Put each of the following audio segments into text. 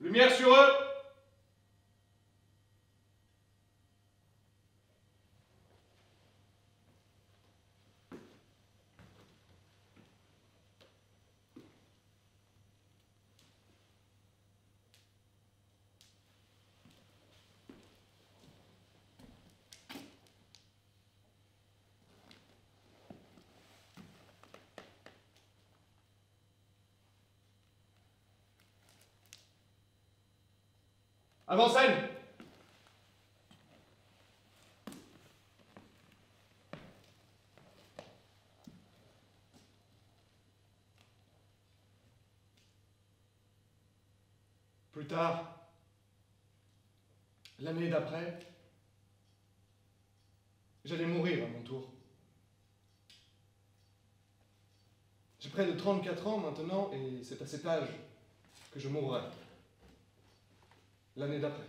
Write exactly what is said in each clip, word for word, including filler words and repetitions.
Lumière sur eux. Avant-scène. Plus tard, l'année d'après, j'allais mourir à mon tour. J'ai près de trente-quatre ans maintenant et c'est à cet âge que je mourrai. L'année d'après.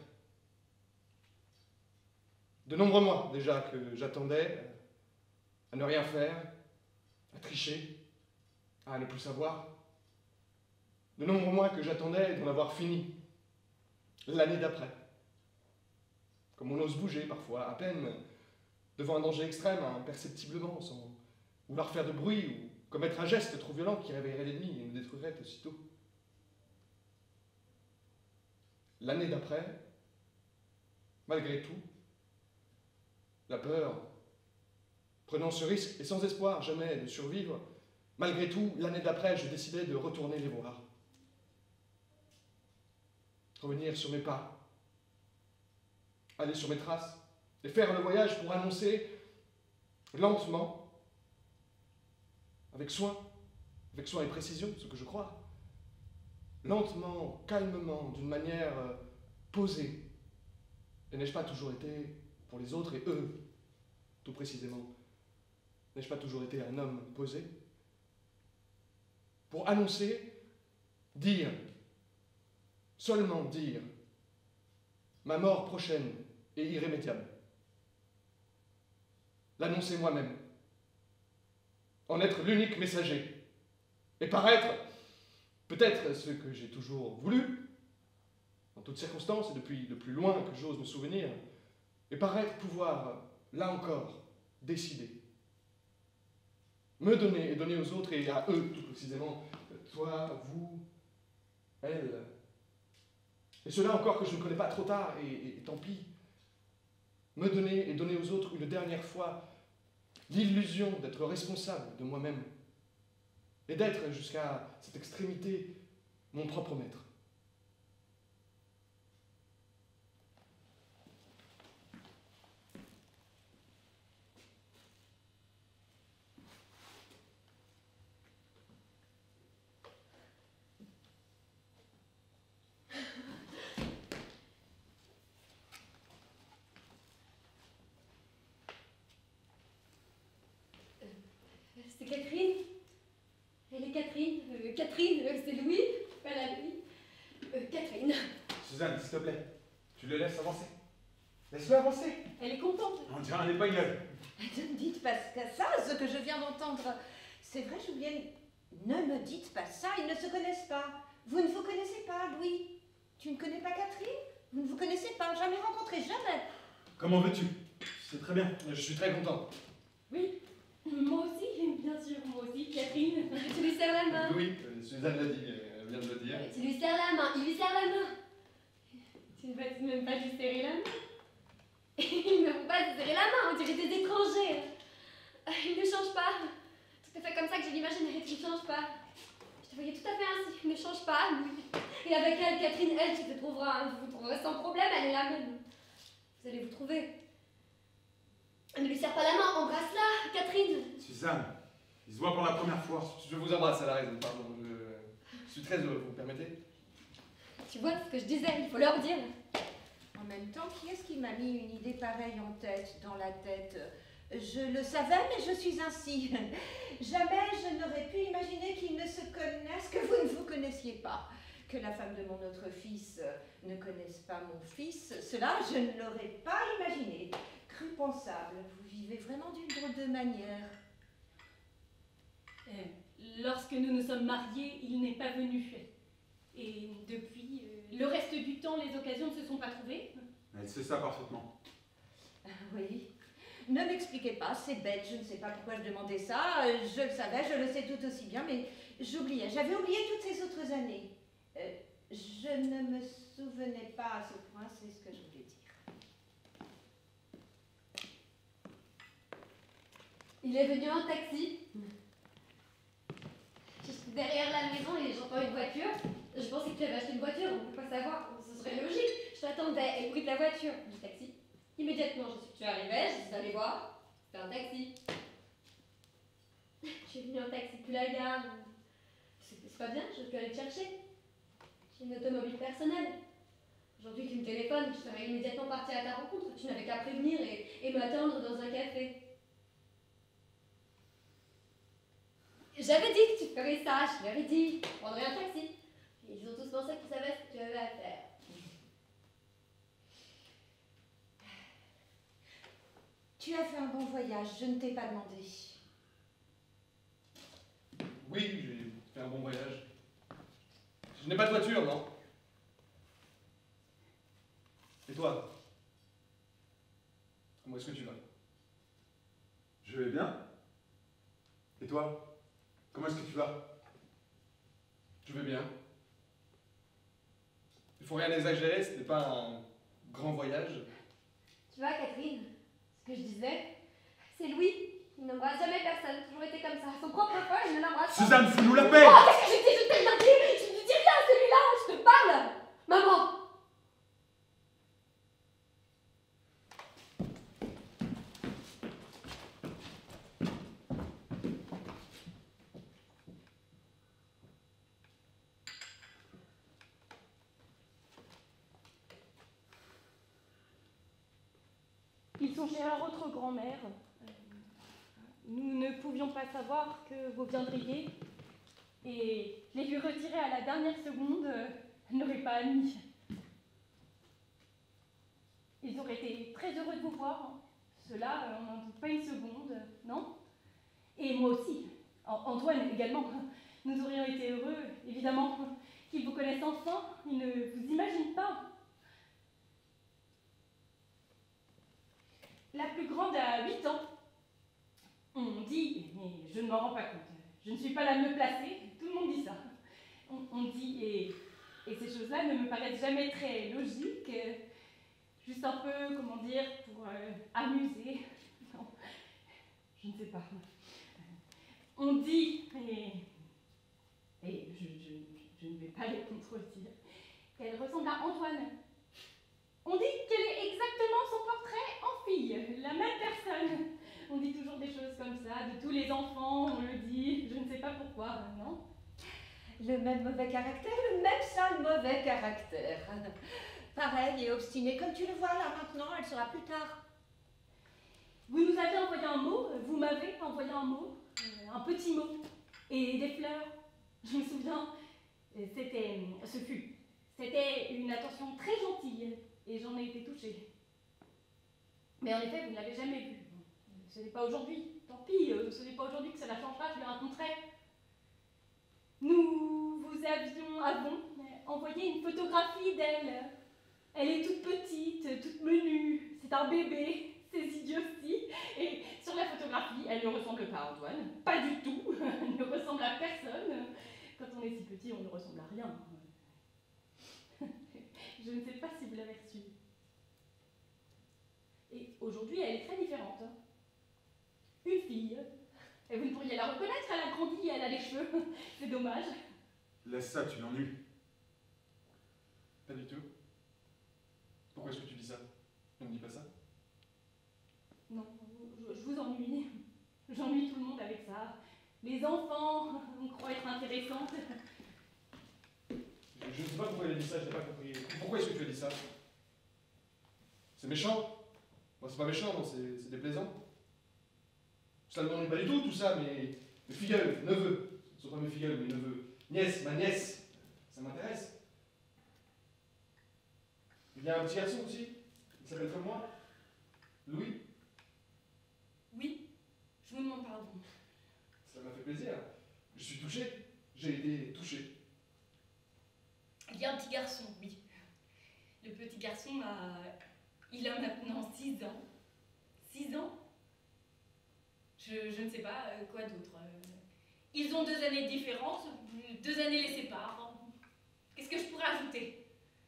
De nombreux mois déjà que j'attendais à ne rien faire, à tricher, à ne plus savoir. De nombreux mois que j'attendais d'en avoir fini. L'année d'après. Comme on ose bouger parfois, à peine, devant un danger extrême, imperceptiblement, sans vouloir faire de bruit ou commettre un geste trop violent qui réveillerait l'ennemi et me détruirait aussitôt. L'année d'après, malgré tout, la peur, prenant ce risque et sans espoir jamais de survivre, malgré tout, l'année d'après, je décidai de retourner les voir. Revenir sur mes pas, aller sur mes traces, et faire le voyage pour annoncer lentement, avec soin, avec soin et précision, ce que je crois, lentement, calmement, d'une manière euh, posée. Et n'ai-je pas toujours été pour les autres et eux, tout précisément, n'ai-je pas toujours été un homme posé? Pour annoncer, dire, seulement dire, ma mort prochaine et irrémédiable. L'annoncer moi-même, en être l'unique messager, et paraître, peut-être ce que j'ai toujours voulu, en toutes circonstances et depuis le plus loin que j'ose me souvenir, et paraître pouvoir, là encore, décider. Me donner et donner aux autres et à eux, tout précisément, toi, vous, elle. Et cela encore que je ne connais pas trop tard, et, et tant pis. Me donner et donner aux autres une dernière fois l'illusion d'être responsable de moi-même et d'être jusqu'à cette extrémité mon propre maître. C'est Catherine. Elle est Catherine. Euh, Catherine, euh, c'est Louis. Voilà, Louis. Euh, Catherine. Suzanne, s'il te plaît, tu le laisses avancer. Laisse-le avancer. Elle est contente. On dirait un espagnol. Ne me dites pas ça, ce que je viens d'entendre. C'est vrai, Julienne, ne me dites pas ça, ils ne se connaissent pas. Vous ne vous connaissez pas, Louis. Tu ne connais pas Catherine? Vous ne vous connaissez pas, jamais rencontré, jamais. Comment veux-tu? C'est très bien. Je suis très content. Oui, moi aussi, bien sûr, moi aussi, Catherine. Tu lui serres la main. Oui, euh, Suzanne l'a dit, elle vient de le dire. Euh, Tu lui serres la main, il lui serre la main. Tu ne vas même pas lui serrer la main. Il ne faut pas lui serrer la main, on dirait des étrangers. Euh, Il ne change pas. Tout à fait comme ça que je l'imaginais, il ne change pas. Je te voyais tout à fait ainsi, il ne change pas, Louis. Et avec elle, Catherine, elle, tu te trouveras, vous vous trouverez sans problème, elle est la même. Vous allez vous trouver. Ne lui serre pas la main, embrasse-la, Catherine. Suzanne, il se voit pour la première fois. Je vous embrasse à la raison, pardon. Je suis très heureux, vous me permettez? Tu vois ce que je disais, il faut leur dire. En même temps, qui est-ce qui m'a mis une idée pareille en tête, dans la tête? Je le savais, mais je suis ainsi. Jamais je n'aurais pu imaginer qu'ils ne se connaissent, que vous ne vous connaissiez pas. Que la femme de mon autre fils ne connaisse pas mon fils, cela je ne l'aurais pas imaginé. Cru pensable, vous vivez vraiment d'une drôle de manière. Euh, lorsque nous nous sommes mariés, il n'est pas venu. Et depuis, euh, le reste du temps, les occasions ne se sont pas trouvées. Elle sait ça parfaitement. Ah oui. Ne m'expliquez pas, c'est bête, je ne sais pas pourquoi je demandais ça. Euh, Je le savais, je le sais tout aussi bien, mais j'oubliais. J'avais oublié toutes ces autres années. Euh, je ne me souvenais pas à ce point, c'est ce que je voulais dire. Il est venu en taxi. Je suis derrière la maison et j'entends une voiture. Je pensais que tu avais acheté une voiture, on ne peut pas savoir, ce serait logique. Je t'attendais et le bruit de la voiture, du taxi. Immédiatement, je suis, tu arrivais, je suis allée voir, c'était un taxi. Je suis venue en taxi depuis la gare. C'est c'est pas bien, je peux aller te chercher. J'ai une automobile personnelle. Aujourd'hui, tu me téléphones, je serais immédiatement partie à ta rencontre. Tu n'avais qu'à prévenir et, et m'attendre dans un café. J'avais dit que tu ferais ça, je leur ai dit, je prendrais un taxi. Et ils ont tous pensé qu'ils savaient ce que tu avais à faire. Tu as fait un bon voyage, je ne t'ai pas demandé. Oui, j'ai fait un bon voyage. Je n'ai pas de voiture, non? Et toi? Comment est-ce que tu vas? Je vais bien. Et toi? Comment est-ce que tu vas? Je vais bien. Il faut rien exagérer, ce n'est pas un grand voyage. Tu vois, Catherine, ce que je disais, c'est Louis. Il n'embrasse jamais personne, toujours été comme ça. Son propre frère, il ne l'embrasse pas. Suzanne, fous-nous la paix! Oh, qu'est-ce que je dis? Je t'ai rien dit! Je ne dis rien, celui-là! Je te parle! Maman! Ils sont chez leur autre grand-mère. Euh, Nous ne pouvions pas savoir que vous viendriez. Et je l'ai vu retirer à la dernière seconde. euh, Elle n'aurait pas admis. Ils auraient été très heureux de vous voir. Cela, euh, on n'en doute pas une seconde, euh, non? Et moi aussi. An- Antoine également. Nous aurions été heureux, évidemment, qu'ils vous connaissent enfin. Ils ne vous imaginent pas. La plus grande a huit ans. On dit, mais je ne m'en rends pas compte, je ne suis pas la mieux placée, tout le monde dit ça. On, on dit, et, et ces choses-là ne me paraissent jamais très logiques, euh, juste un peu, comment dire, pour euh, amuser. Non, je ne sais pas. On dit, et, et je, je, je ne vais pas les contredire, qu'elle ressemble à Antoine. On dit qu'elle est exactement son portrait en fille, la même personne. On dit toujours des choses comme ça, de tous les enfants, on le dit, je ne sais pas pourquoi, non? Le même mauvais caractère, le même sale mauvais caractère. Pareil et obstiné, comme tu le vois là maintenant, elle sera plus tard. Vous nous avez envoyé un mot, vous m'avez envoyé un mot, euh, un petit mot, et des fleurs. Je me souviens, euh, c'était, ce fut, c'était une attention très gentille, et j'en ai été touchée. Mais en effet, vous ne l'avez jamais vu. Ce n'est pas aujourd'hui, tant pis, euh, ce n'est pas aujourd'hui que cela changera, je lui raconterai. Nous vous avions, avons envoyé une photographie d'elle. Elle est toute petite, toute menue, c'est un bébé, c'est idiotie. Et sur la photographie, elle ne ressemble pas à Antoine, pas du tout, elle ne ressemble à personne. Quand on est si petit, on ne ressemble à rien. Je ne sais pas si vous l'avez reçue. Et aujourd'hui, elle est très différente. Une fille. Et vous ne pourriez la reconnaître, elle a grandi, elle a les cheveux. C'est dommage. Laisse ça, tu l'ennuies. Pas du tout. Pourquoi est-ce que tu dis ça? Ne me dis pas ça. Non, je, je vous ennuie. J'ennuie tout le monde avec ça. Les enfants, on croit être intéressantes. Je, je ne sais pas pourquoi il a dit ça, je n'ai pas compris. Pourquoi est-ce que tu as dit ça? C'est méchant? Moi, c'est pas méchant, moi, c'est c'est déplaisant. Ça ne m'ennuie pas du tout, tout ça, mais mes filleuls, neveux, ce ne sont pas mes filleuls, mes neveux, nièce, ma nièce, ça m'intéresse. Il y a un petit garçon aussi, il s'appelle comme moi, Louis. Oui, je vous demande pardon. Ça m'a fait plaisir. Je suis touché, j'ai été touché. Il y a un petit garçon, oui. Le petit garçon a... Il a maintenant six ans. Six ans? Je, je ne sais pas euh, quoi d'autre. Ils ont deux années de différence, deux années les séparent. Qu'est-ce que je pourrais ajouter?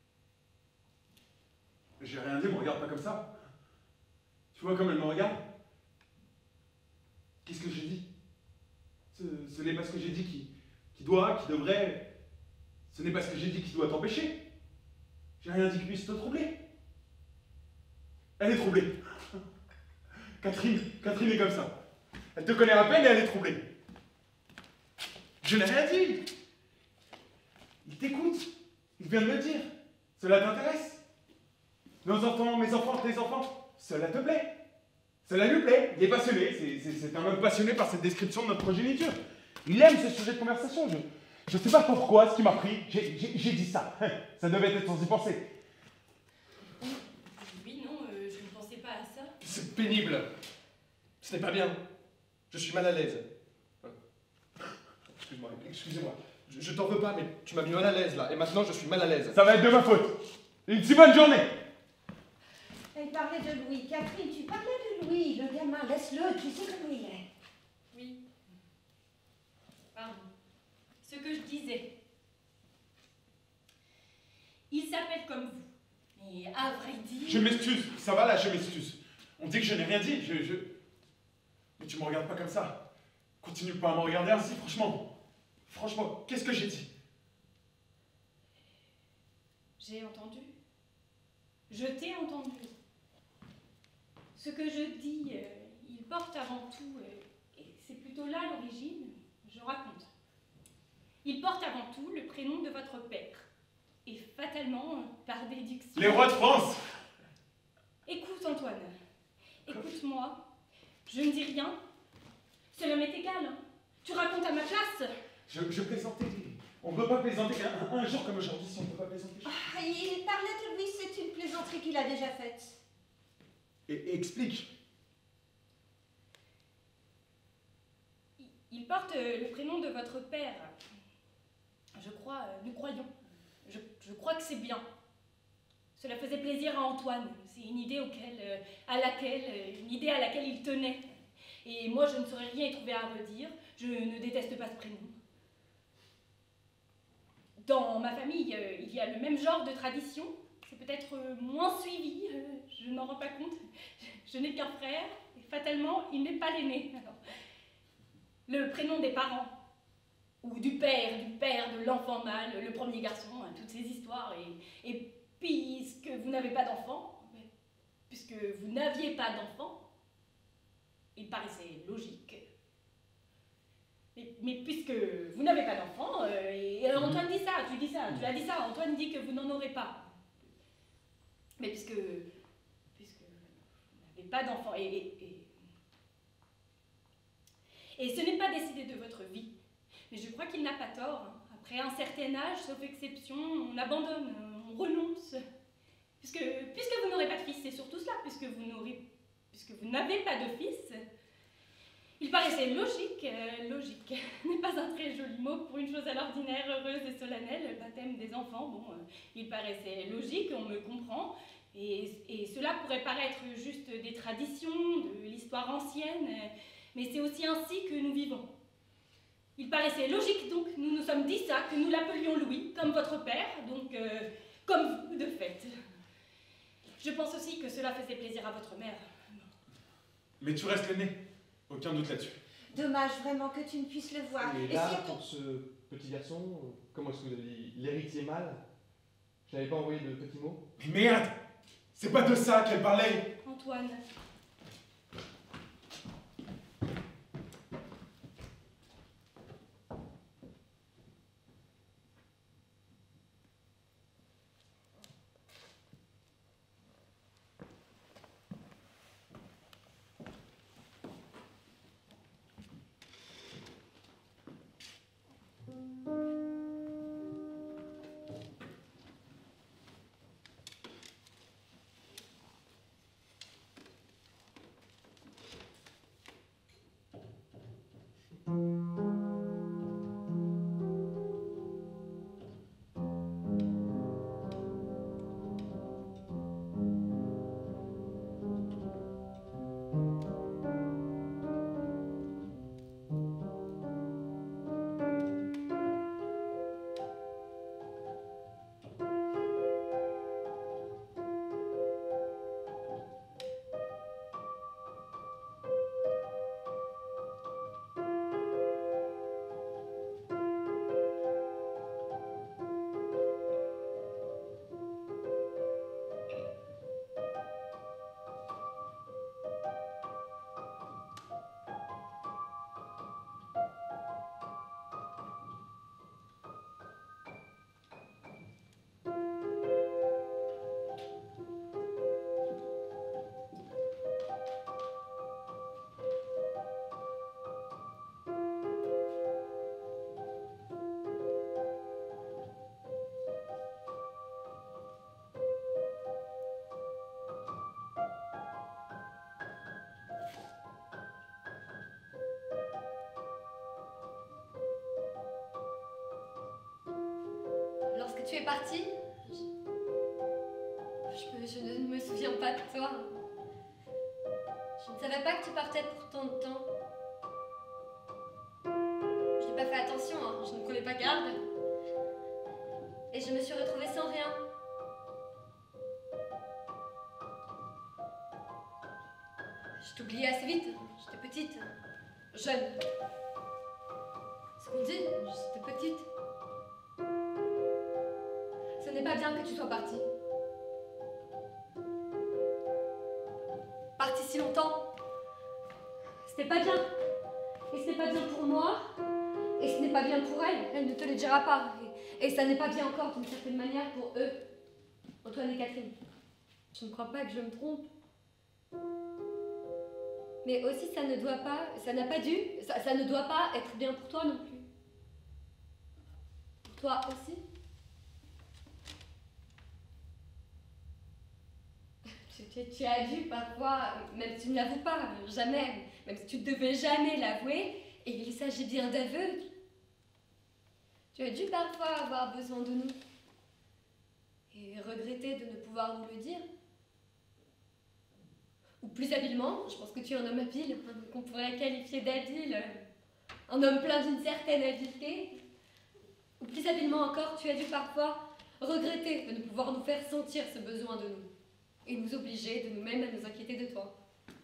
J'ai rien dit, me regarde pas comme ça. Tu vois comme elle me regarde? Qu'est-ce que j'ai dit? Ce, ce n'est pas ce que j'ai dit qui, qui doit, qui devrait... Ce n'est pas ce que j'ai dit qui doit t'empêcher. J'ai rien dit qui puisse te troubler. Elle est troublée. Catherine, Catherine est comme ça. Elle te connaît à peine et elle est troublée. Je n'ai rien dit. Il t'écoute. Il vient de me le dire. Cela t'intéresse. Nos enfants, mes enfants, tes enfants, cela te plaît. Cela lui plaît. Il est passionné. C'est un homme passionné par cette description de notre progéniture. Il aime ce sujet de conversation. Je ne sais pas pourquoi, ce qui m'a pris. J'ai dit ça. Ça devait être sans y penser. Oui, non, euh, je ne pensais pas à ça. C'est pénible. Ce n'est pas bien. Je suis mal à l'aise. Excuse-moi, excusez-moi. Je, je t'en veux pas, mais tu m'as mis mal à l'aise là. Et maintenant, je suis mal à l'aise. Ça va être de ma faute. Une si bonne journée. Elle parlait de Louis. Catherine, tu parlais de Louis, le gamin. Laisse-le, tu sais comment il est. Oui. Pardon. Ce que je disais. Il s'appelle comme vous. Et à vrai dire... Je m'excuse. Ça va là, je m'excuse. On dit que je n'ai rien dit. Je, je... Mais tu me regardes pas comme ça. Continue pas à me regarder ainsi, franchement. Franchement, qu'est-ce que j'ai dit? J'ai entendu. Je t'ai entendu. Ce que je dis, euh, il porte avant tout, euh, et c'est plutôt là l'origine, je raconte. Il porte avant tout le prénom de votre père. Et fatalement, par déduction... Les rois de France! Écoute, Antoine. Écoute-moi. Je ne dis rien. Cela m'est égal. Hein. Tu racontes à ma place. Je, je plaisantais. On ne peut pas plaisanter un, un jour comme aujourd'hui si on ne peut pas plaisanter. Ah, il parlait de Louis, c'est une plaisanterie qu'il a déjà faite. Et, et explique. Il, il porte euh, le prénom de votre père. Je crois, euh, nous croyons. Je, je crois que c'est bien. Cela faisait plaisir à Antoine. C'est une idée auquel, euh, à laquelle, euh, une idée à laquelle il tenait. Et moi, je ne saurais rien y trouver à redire. Je ne déteste pas ce prénom. Dans ma famille, euh, il y a le même genre de tradition. C'est peut-être euh, moins suivi. Euh, je n'en rends pas compte. Je, je n'ai qu'un frère. Et fatalement, il n'est pas l'aîné. Le prénom des parents. Ou du père, du père de l'enfant mâle, le premier garçon, hein, toutes ces histoires. Et, et puisque vous n'avez pas d'enfant, puisque vous n'aviez pas d'enfant, il paraissait logique. Mais, mais puisque vous n'avez pas d'enfant, euh, et, et Antoine dit ça, tu dis ça, tu l'as dit ça, Antoine dit que vous n'en aurez pas. Mais puisque, puisque vous n'avez pas d'enfant, et, et, et, et ce n'est pas décidé de votre vie, mais je crois qu'il n'a pas tort. Après un certain âge, sauf exception, on abandonne, on renonce. Puisque, puisque vous n'aurez pas de fils, c'est surtout cela, puisque vous n'aurez, puisque vous n'avez pas de fils, il paraissait logique, euh, logique, n'est pas un très joli mot pour une chose à l'ordinaire, heureuse et solennelle, le baptême des enfants. Bon, euh, il paraissait logique, on me comprend, et, et cela pourrait paraître juste des traditions, de l'histoire ancienne, mais c'est aussi ainsi que nous vivons. Il paraissait logique donc, nous nous sommes dit ça, que nous l'appelions Louis, comme votre père, donc euh, comme vous de fait. Je pense aussi que cela faisait plaisir à votre mère. Mais tu restes l'aîné, aucun doute là-dessus. Dommage vraiment que tu ne puisses le voir. Et Et là, si- pour ce petit garçon, comment est-ce que vous avez dit l'héritier mâle? Je n'avais pas envoyé de petits mots? Mais merde! C'est pas de ça qu'elle parlait! Antoine, tu es parti, je... Je, me- je ne me souviens pas de toi. Je ne savais pas que tu partais pour tant de temps. Je n'ai pas fait attention, hein, je ne prenais pas garde. Et je me suis retrouvée sans rien. Je t'oubliais assez vite. J'étais petite, jeune. Ce qu'on dit, j'étais petite. Ce n'est pas bien que tu sois partie. Partie si longtemps. Ce n'est pas bien. Et ce n'est pas bien pour moi. Et ce n'est pas bien pour elle. Elle ne te le dira pas. Et, et ça n'est pas bien encore d'une certaine manière pour eux. Antoine et Catherine. Je ne crois pas que je me trompe. Mais aussi, ça ne doit pas, ça n'a pas dû, ça, ça ne doit pas être bien pour toi non plus. Pour toi aussi. Tu, tu- tu as dû parfois, même si tu ne l'avoues pas, jamais, même si tu ne devais jamais l'avouer, et il s'agit bien d'aveu. Tu as dû parfois avoir besoin de nous. Et regretter de ne pouvoir nous le dire. Ou plus habilement, je pense que tu es un homme habile, hein, qu'on pourrait qualifier d'habile, un homme plein d'une certaine habileté. Ou plus habilement encore, tu as dû parfois regretter de ne pouvoir nous faire sentir ce besoin de nous, et nous obliger de nous-mêmes à nous inquiéter de toi.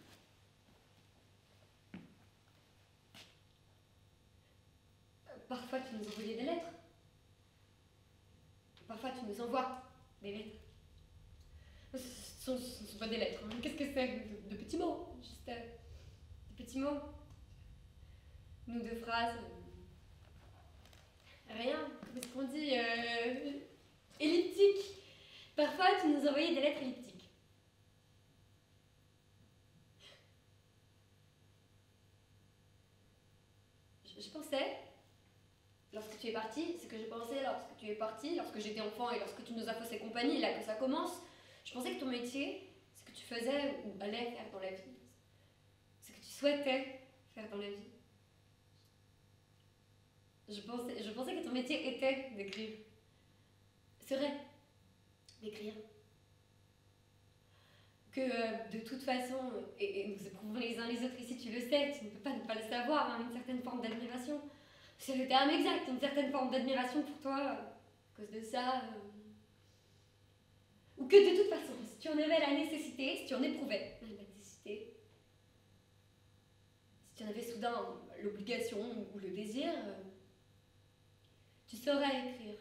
Parfois, tu nous envoyais des lettres. Parfois, tu nous envoies des lettres. Ce ne sont, ce sont pas des lettres. Hein. Qu'est-ce que c'est? de, de petits mots. Juste euh, des petits mots. Nous deux phrases. euh, Rien. Comment est-ce qu'on dit euh, elliptiques. Parfois, tu nous envoyais des lettres elliptiques. Je, je pensais, lorsque tu es parti, ce que je pensais lorsque tu es parti, lorsque j'étais enfant et lorsque tu nous as faussé compagnie, là que ça commence, je pensais que ton métier, ce que tu faisais ou allais faire dans la vie, ce que tu souhaitais faire dans la vie, je pensais, je pensais que ton métier était d'écrire. Serait d'écrire. Que euh, de toute façon, et, et nous éprouvons les uns les autres ici, tu le sais, tu ne peux pas ne pas le savoir, hein, une certaine forme d'admiration. C'est le terme exact, une certaine forme d'admiration pour toi, euh, à cause de ça. Euh, ou que de toute façon, si tu en avais la nécessité, si tu en éprouvais la nécessité, si tu en avais soudain l'obligation ou le désir, euh, tu saurais écrire.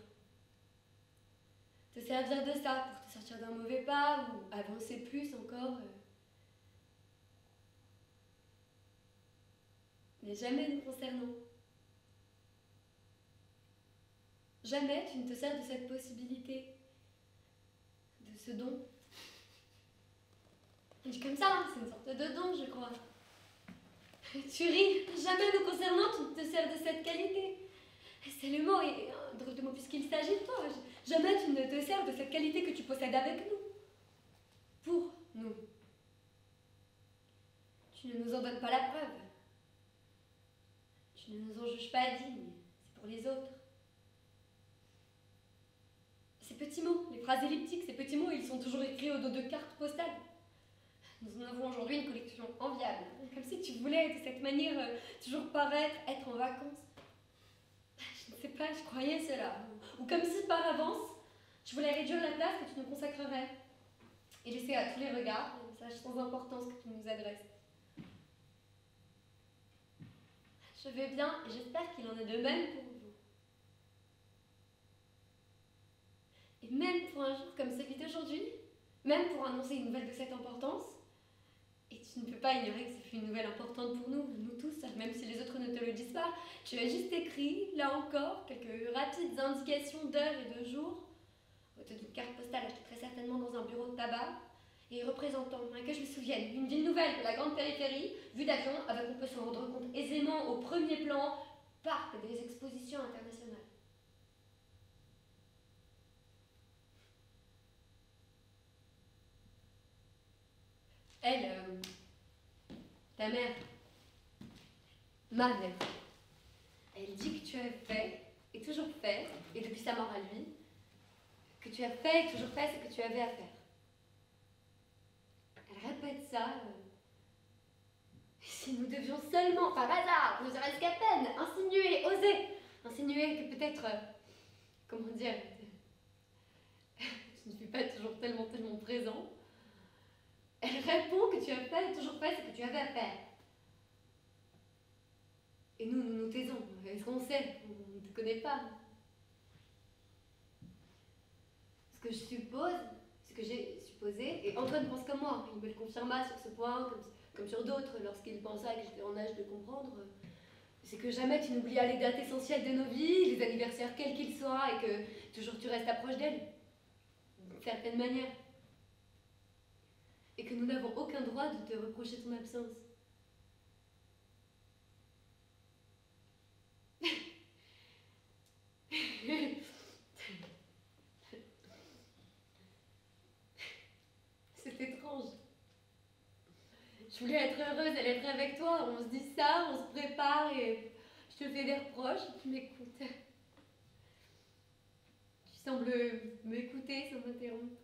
Te servir de ça pour te sortir d'un mauvais pas ou avancer plus encore. euh. Mais jamais nous concernant. Jamais tu ne te sers de cette possibilité, de ce don. Je dis comme ça, hein, c'est une sorte de don, je crois. Tu ris, jamais nous concernant, tu ne te sers de cette qualité. C'est le mot, et un drôle de mot puisqu'il s'agit de toi. Jamais tu ne te sers de cette qualité que tu possèdes avec nous. Pour nous. Tu ne nous en donnes pas la preuve. Tu ne nous en juges pas dignes. C'est pour les autres. Ces petits mots, les phrases elliptiques, ces petits mots, ils sont toujours écrits au dos de cartes postales. Nous en avons aujourd'hui une collection enviable. Comme si tu voulais, de cette manière, euh, toujours paraître être en vacances. Je ne sais pas, je croyais cela. Ou comme si par avance, je voulais réduire la place que tu nous consacrerais et laisser à tous les regards les messages sans importance que tu nous adresses. Je vais bien et j'espère qu'il en est de même pour vous. Et même pour un jour comme celui d'aujourd'hui, même pour annoncer une nouvelle de cette importance, et tu ne peux pas ignorer que c'est une nouvelle importante pour nous, nous tous, même si les autres ne te le disent pas. Tu as juste écrit, là encore, quelques rapides indications d'heure et de jour, au taux d'une carte postale achetée très certainement dans un bureau de tabac, et représentant, hein, que je me souvienne, une ville nouvelle de la grande périphérie, vue d'avion, avec on peut se rendre compte aisément au premier plan, parc des expositions internationales. Elle, euh, ta mère, ma mère, elle dit que tu as fait, et toujours fait, et depuis sa mort à lui, que tu as fait et toujours fait ce que tu avais à faire. Elle répète ça. euh, Si nous devions seulement, par hasard, ne serait-ce qu'à peine, insinuer, oser, insinuer que peut-être, euh, comment dire, je ne suis pas toujours tellement, tellement présent. Elle répond que tu as fait, toujours fait ce que tu avais à faire. Et nous, nous nous taisons. Est-ce qu'on sait? On ne te connaît pas. Ce que je suppose, ce que j'ai supposé, et Antoine pense comme moi, il me le confirma sur ce point, comme, comme sur d'autres, lorsqu'il pensa que j'étais en âge de comprendre, c'est que jamais tu n'oublias les dates essentielles de nos vies, les anniversaires quels qu'ils soient, et que toujours tu restes approche d'elle, d'une certaine manière. Et que nous n'avons aucun droit de te reprocher ton absence. C'est étrange. Je voulais être heureuse d'aller être avec toi. On se dit ça, on se prépare et je te fais des reproches et tu m'écoutes. Tu sembles m'écouter sans m'interrompre.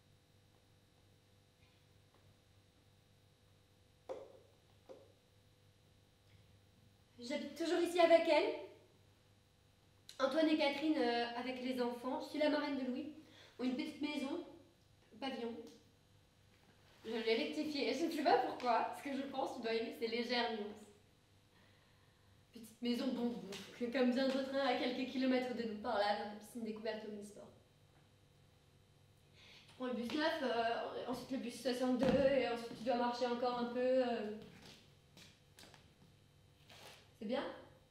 J'habite toujours ici avec elle. Antoine et Catherine euh, avec les enfants. Je suis la marraine de Louis. Ont une petite maison, pavillon. Je l'ai rectifié. Je ne sais pas pourquoi. Ce que je pense, tu dois aimer ces légères nuances. Petite maison, bon, bon, comme bien d'autres, hein, à quelques kilomètres de nous par là, dans la piscine découverte omnisport. Tu prends le bus neuf, euh, ensuite le bus soixante-deux, et ensuite tu dois marcher encore un peu. Euh... C'est bien?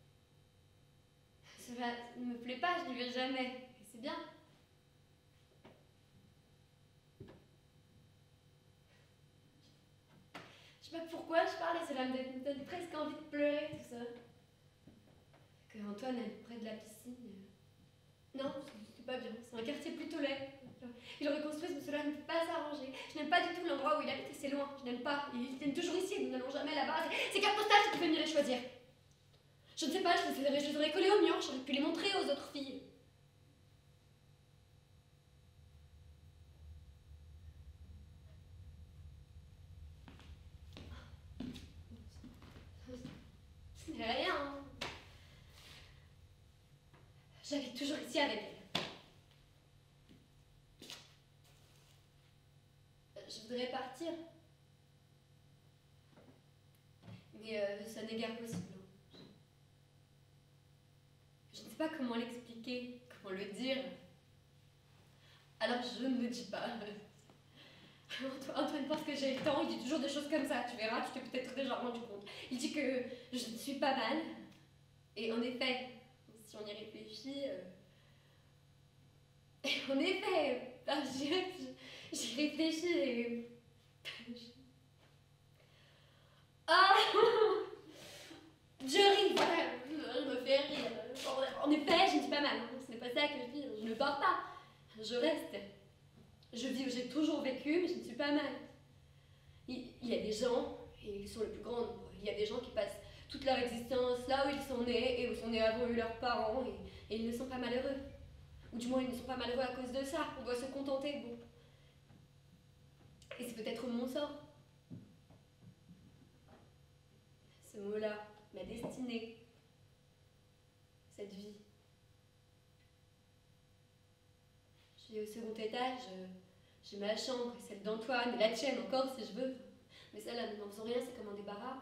Ça ne me plaît pas, je n'y vais jamais. C'est bien. Je sais pas pourquoi je parle et cela me donne presque envie de pleurer, tout ça. Que Antoine est près de la piscine. Non, c'est pas bien. C'est un quartier plutôt laid. Ils le reconstruisent, mais cela ne peut pas s'arranger. Je n'aime pas du tout l'endroit où il habite et c'est loin. Je n'aime pas. Ils viennent toujours ici, nous n'allons jamais là-bas. C'est carte postale, tu peux venir les choisir. Je ne sais pas, je les aurais, je les aurais collés au mur, j'aurais pu les montrer aux autres filles. Ce n'est rien. Hein. J'habite toujours ici avec elle. Je voudrais partir. Mais euh, ça n'est guère possible. Je ne sais pas comment l'expliquer, comment le dire. Alors je ne le dis pas. Antoine pense que j'ai le temps, il dit toujours des choses comme ça. Tu verras, tu t'es peut-être déjà rendu compte. Il dit que je ne suis pas mal. Et en effet, si on y réfléchit... Euh... Et en effet, ben, j'y réfléchis et... Ah Je ris, voilà, je me fais rire. En effet, je ne suis pas mal. Ce n'est pas ça que je dis. Je ne pars pas. Je reste. Je vis où j'ai toujours vécu, mais je ne suis pas mal. Il, il y a des gens, et ils sont le plus grand nombre, il y a des gens qui passent toute leur existence là où ils sont nés et où sont nés avant eu leurs parents, et, et ils ne sont pas malheureux. Ou du moins, ils ne sont pas malheureux à cause de ça. On doit se contenter, bon. Et c'est peut-être mon sort. Ce mot-là, ma destinée, cette vie. Je suis au second étage, j'ai ma chambre, celle d'Antoine, et la tienne encore si je veux. Mais celle-là, n'en faisant rien, c'est comme un débarras.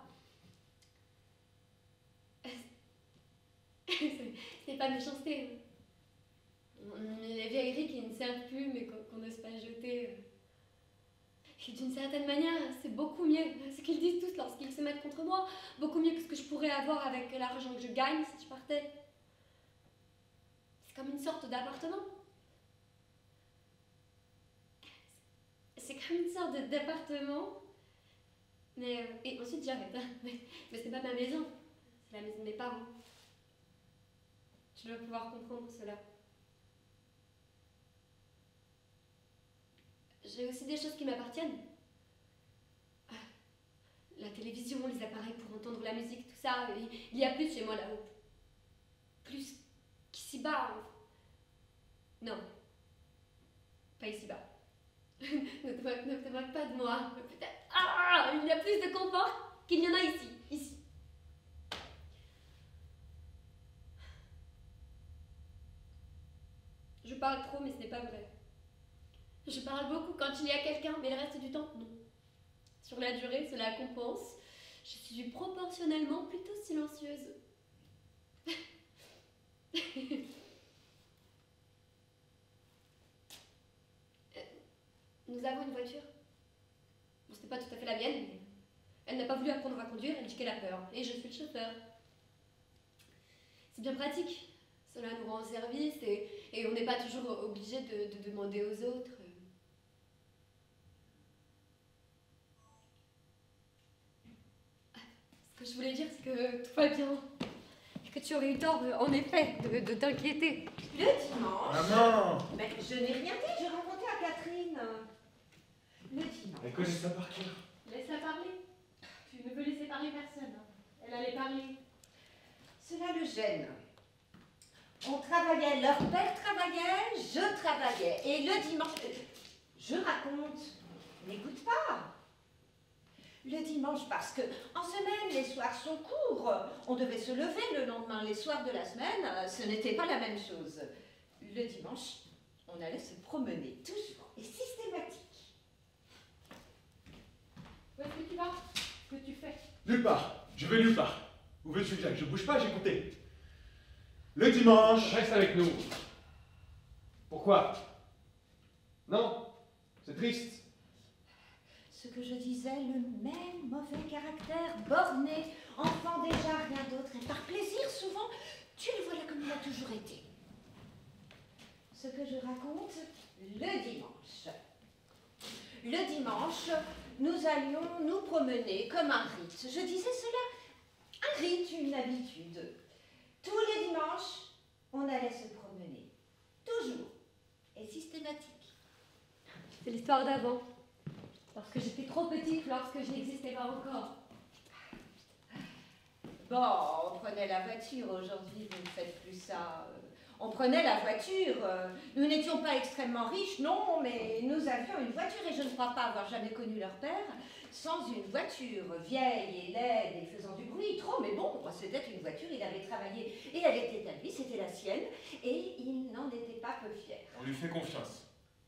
Ce n'est pas méchanceté. Les vieilleries qui ne servent plus, mais qu'on n'ose pas jeter. Et d'une certaine manière, c'est beaucoup mieux, ce qu'ils disent tous lorsqu'ils se mettent contre moi, beaucoup mieux que ce que je pourrais avoir avec l'argent que je gagne si je partais. C'est comme une sorte d'appartement. C'est comme une sorte d'appartement. Mais, euh, et ensuite j'arrête. Mais, mais c'est pas ma maison, c'est la maison de mes parents. Tu dois pouvoir comprendre cela. J'ai aussi des choses qui m'appartiennent. La télévision, les appareils pour entendre la musique, tout ça. Il y a plus chez moi là-haut. Plus qu'ici-bas. Non. Pas ici-bas. Ne te moque, ne te moque pas de moi. Putain. Ah, il y a plus de confort qu'il y en a ici. Ici. Je parle trop, mais ce n'est pas vrai. Je parle beaucoup quand il y a quelqu'un, mais le reste du temps, non. Sur la durée, cela compense. Je suis proportionnellement plutôt silencieuse. Nous avons une voiture. Bon, ce n'est pas tout à fait la mienne, mais elle n'a pas voulu apprendre à conduire, elle dit qu'elle a peur. Et je suis le chauffeur. C'est bien pratique. Cela nous rend service et, et on n'est pas toujours obligé de, de demander aux autres. Ce que je voulais dire, c'est que tout va bien. Et que tu aurais eu tort, en effet, de, de t'inquiéter. Le dimanche... Maman! Mais je n'ai rien dit, j'ai raconté à Catherine. Le dimanche... Elle connaît ça par cœur. Laisse-la parler. Tu ne veux laisser parler personne. Elle allait parler. Cela le gêne. On travaillait, leur père travaillait, je travaillais. Et le dimanche... Je raconte. N'écoute pas. Le dimanche, parce que en semaine, les soirs sont courts. On devait se lever le lendemain. Les soirs de la semaine, ce n'était pas la même chose. Le dimanche, on allait se promener, toujours, et systématique. Où est-ce que tu vas? Que tu fais? Nulle part. Je vais nulle part. Où veux-tu que j'aille? Je bouge pas, j'ai compté. Le dimanche... Reste avec nous. Pourquoi? Non, c'est triste. Ce que je disais, le même mauvais caractère, borné, enfant déjà, rien d'autre, et par plaisir souvent, tu le voilà comme il a toujours été. Ce que je raconte, le dimanche. Le dimanche, nous allions nous promener comme un rite. Je disais cela, un rite, une habitude. Tous les dimanches, on allait se promener. Toujours. Et systématique. C'est l'histoire d'avant. Lorsque j'étais trop petite, lorsque je n'existais pas encore. Bon, on prenait la voiture. Aujourd'hui, vous ne faites plus ça. On prenait la voiture. Nous n'étions pas extrêmement riches, non, mais nous avions une voiture et je ne crois pas avoir jamais connu leur père sans une voiture vieille et laide et faisant du bruit, trop, mais bon, c'était une voiture, il avait travaillé et elle était à lui, c'était la sienne, et il n'en était pas peu fier. On lui fait confiance.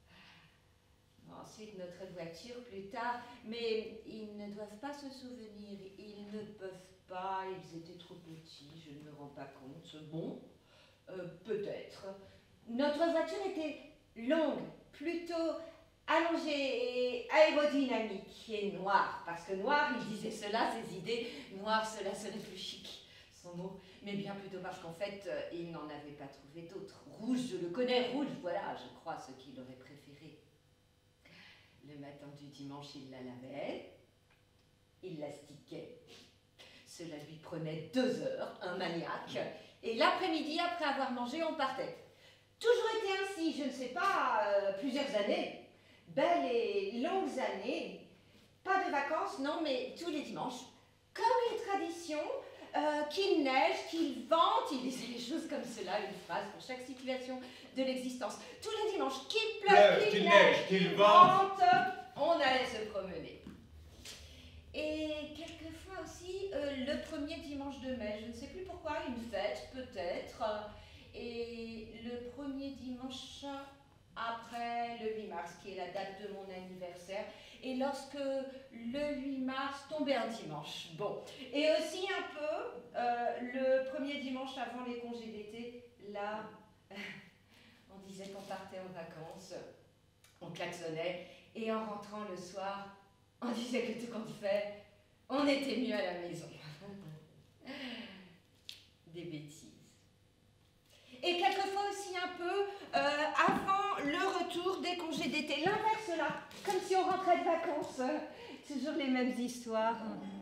Ensuite, notre voiture plus tard, mais ils ne doivent pas se souvenir, ils ne peuvent pas, ils étaient trop petits, je ne me rends pas compte. Bon, euh, peut-être. Notre voiture était longue, plutôt allongée et aérodynamique, et noire, parce que noir, il disait cela, ses idées, noir, cela serait plus chic, son mot, mais bien plutôt parce qu'en fait, euh, il n'en avait pas trouvé d'autre. Rouge, je le connais, rouge, voilà, je crois, ce qu'il aurait préféré. Le matin du dimanche, il la lavait, il l'astiquait. Cela lui prenait deux heures, un maniaque. Et l'après-midi, après avoir mangé, on partait. Toujours été ainsi, je ne sais pas, euh, plusieurs années. Belles et longues années. Pas de vacances, non, mais tous les dimanches. Comme une tradition, euh, qu'il neige, qu'il vente, il disait les choses comme cela, une phrase pour chaque situation de l'existence. Tous les dimanches, qu'il pleuve, qu'il neige, qu'il vente, on allait se promener. Et quelquefois aussi, euh, le premier dimanche de mai, je ne sais plus pourquoi, une fête peut-être, et le premier dimanche après le huit mars, qui est la date de mon anniversaire, et lorsque le huit mars tombait un dimanche. Bon, et aussi un peu, euh, le premier dimanche avant les congés d'été, là, on disait qu'on partait en vacances, on klaxonnait, et en rentrant le soir, on disait que tout compte fait, on était mieux à la maison. Des bêtises. Et quelquefois aussi un peu euh, avant le retour des congés d'été. L'inverse là, comme si on rentrait de vacances. Toujours les mêmes histoires.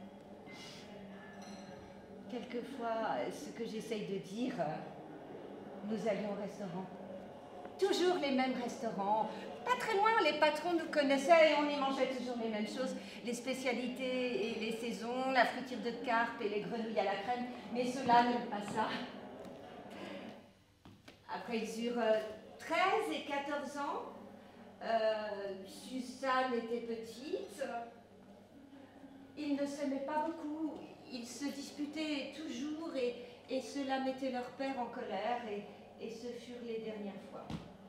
Quelquefois, ce que j'essaye de dire, nous allions au restaurant. Toujours les mêmes restaurants. Pas très loin, les patrons nous connaissaient et on y mangeait toujours les mêmes choses. Les spécialités et les saisons, la friture de carpe et les grenouilles à la crème. Mais ceux-là n'aiment pas ça. Après, ils eurent treize et quatorze ans. Euh, Suzanne était petite. Ils ne s'aimaient pas beaucoup. Ils se disputaient toujours et, et cela mettait leur père en colère et, et ce furent les dernières fois.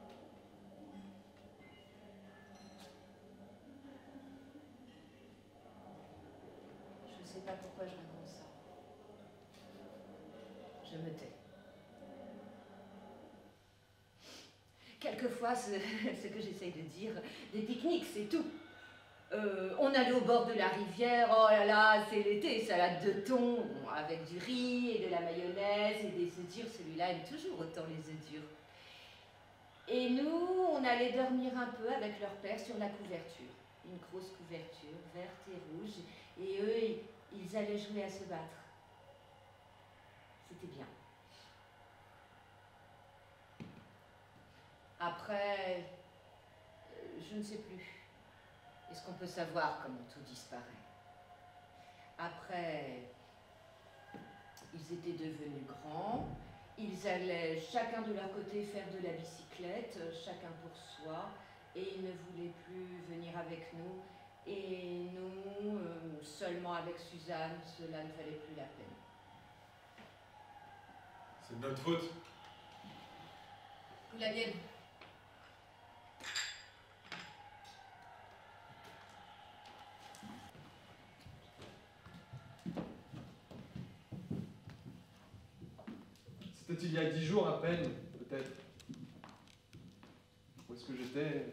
Je ne sais pas pourquoi je raconte ça. Je me tais. Quelquefois, ce, ce que j'essaye de dire, des pique-niques, c'est tout. Euh, on allait au bord de la rivière, oh là là, c'est l'été, salade de thon, avec du riz et de la mayonnaise et des œufs durs. Celui-là aime toujours autant les œufs durs. Et nous, on allait dormir un peu avec leur père sur la couverture. Une grosse couverture, verte et rouge. Et eux, ils allaient jouer à se battre. C'était bien. Après, euh, je ne sais plus. Est-ce qu'on peut savoir comment tout disparaît? Après, ils étaient devenus grands, ils allaient chacun de leur côté faire de la bicyclette, chacun pour soi, et ils ne voulaient plus venir avec nous. Et nous, euh, seulement avec Suzanne, cela ne valait plus la peine. C'est de notre faute. Ou la mienne. C'était il y a dix jours à peine, peut-être. Où est-ce que j'étais?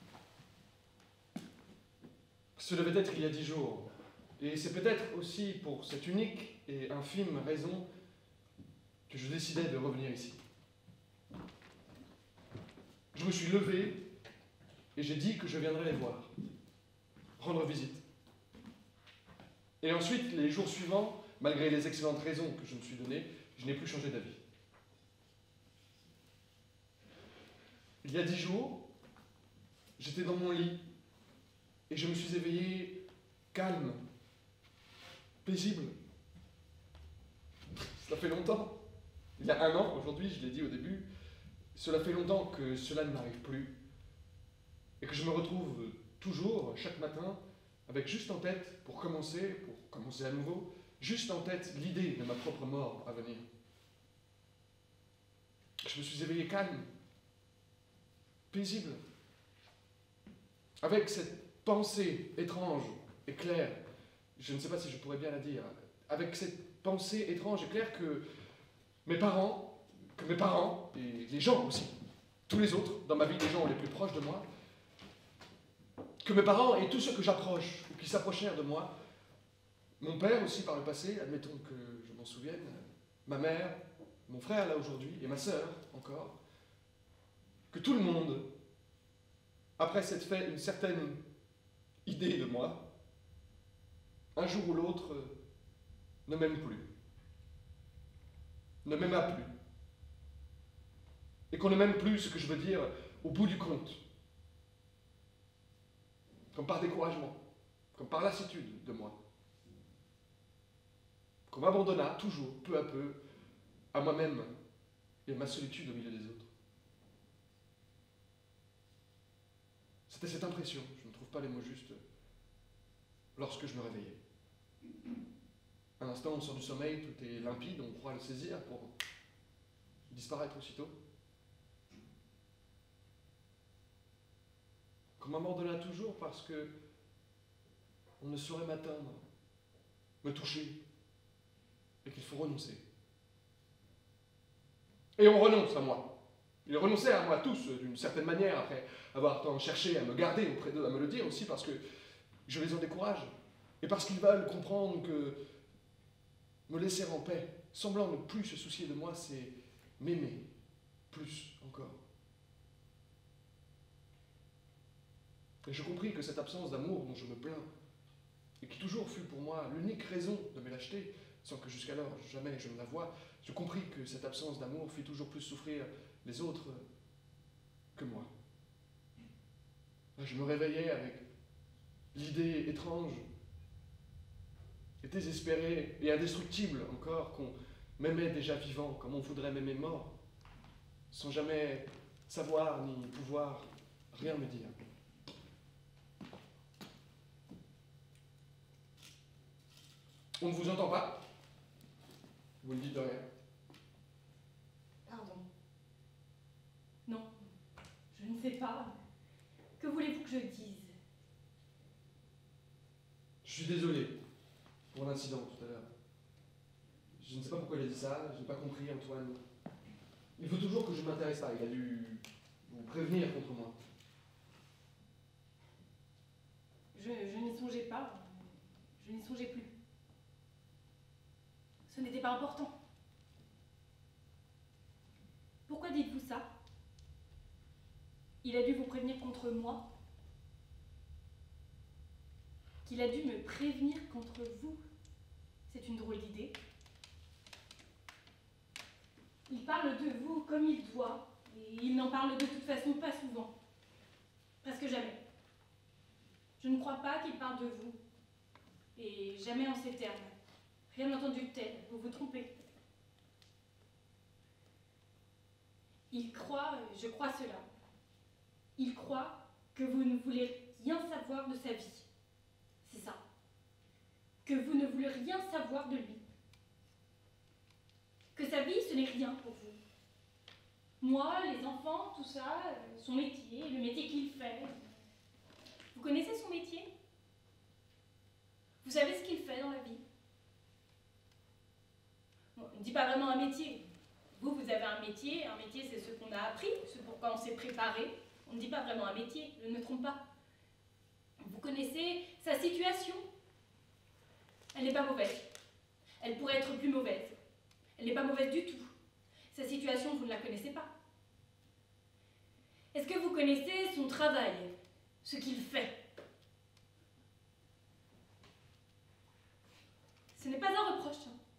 Ce devait être il y a dix jours. Et c'est peut-être aussi pour cette unique et infime raison que je décidais de revenir ici. Je me suis levé et j'ai dit que je viendrais les voir, rendre visite. Et ensuite, les jours suivants, malgré les excellentes raisons que je me suis données, je n'ai plus changé d'avis. Il y a dix jours, j'étais dans mon lit et je me suis éveillé calme, paisible. Cela fait longtemps. Il y a un an, aujourd'hui, je l'ai dit au début, cela fait longtemps que cela ne m'arrive plus et que je me retrouve toujours, chaque matin, avec juste en tête, pour commencer, pour commencer à nouveau, juste en tête l'idée de ma propre mort à venir. Je me suis éveillé calme, paisible, avec cette pensée étrange et claire, je ne sais pas si je pourrais bien la dire, avec cette pensée étrange et claire que mes parents, que mes parents, et les gens aussi, tous les autres, dans ma vie, les gens les plus proches de moi, que mes parents et tous ceux que j'approche, ou qui s'approchèrent de moi, mon père aussi par le passé, admettons que je m'en souvienne, ma mère, mon frère là aujourd'hui, et ma sœur encore, que tout le monde, après s'être fait une certaine idée de moi, un jour ou l'autre, ne m'aime plus, ne m'aima plus, et qu'on ne m'aime plus, ce que je veux dire, au bout du compte, comme par découragement, comme par lassitude de moi, qu'on m'abandonna toujours, peu à peu, à moi-même et à ma solitude au milieu des autres. C'était cette impression, je ne trouve pas les mots justes, lorsque je me réveillais. Un instant, on sort du sommeil, tout est limpide, on croit le saisir pour disparaître aussitôt. Qu'on m'abandonna toujours parce que on ne saurait m'atteindre, me toucher, et qu'il faut renoncer. Et on renonce à moi. Ils renonçaient à moi tous, d'une certaine manière, après avoir tant cherché à me garder auprès d'eux, à me le dire aussi, parce que je les en décourage. Et parce qu'ils veulent comprendre que me laisser en paix, semblant ne plus se soucier de moi, c'est m'aimer, plus encore. Et je compris que cette absence d'amour dont je me plains, et qui toujours fut pour moi l'unique raison de mes lâchetés, sans que jusqu'alors jamais je ne la voie, je compris que cette absence d'amour fit toujours plus souffrir les autres que moi. Je me réveillais avec l'idée étrange et désespérée et indestructible encore qu'on m'aimait déjà vivant comme on voudrait m'aimer mort, sans jamais savoir ni pouvoir rien me dire. On ne vous entend pas. Vous ne dites rien. Pardon. Non, je ne sais pas. Que voulez-vous que je dise? Je suis désolé pour l'incident tout à l'heure. Je ne sais pas pourquoi il a dit ça, je n'ai pas compris, Antoine. Il faut toujours que je m'intéresse pas, il a dû vous prévenir contre moi. Je, je n'y songeais pas. Je n'y songeais plus. Ce n'était pas important. Pourquoi dites-vous ça? Il a dû vous prévenir contre moi? Qu'il a dû me prévenir contre vous? C'est une drôle d'idée. Il parle de vous comme il doit, et il n'en parle de toute façon pas souvent. Presque jamais. Je ne crois pas qu'il parle de vous, et jamais en ces termes. Rien entendu de tel, vous vous trompez. Il croit, je crois cela, il croit que vous ne voulez rien savoir de sa vie. C'est ça. Que vous ne voulez rien savoir de lui. Que sa vie, ce n'est rien pour vous. Moi, les enfants, tout ça, son métier, le métier qu'il fait. Vous connaissez son métier? Vous savez ce qu'il fait dans la vie? Bon, on ne dit pas vraiment un métier. Vous, vous avez un métier. Un métier, c'est ce qu'on a appris, ce pourquoi on s'est préparé. On ne dit pas vraiment un métier, je ne me trompe pas. Vous connaissez sa situation. Elle n'est pas mauvaise. Elle pourrait être plus mauvaise. Elle n'est pas mauvaise du tout. Sa situation, vous ne la connaissez pas. Est-ce que vous connaissez son travail, ce qu'il fait? Ce n'est pas un reproche.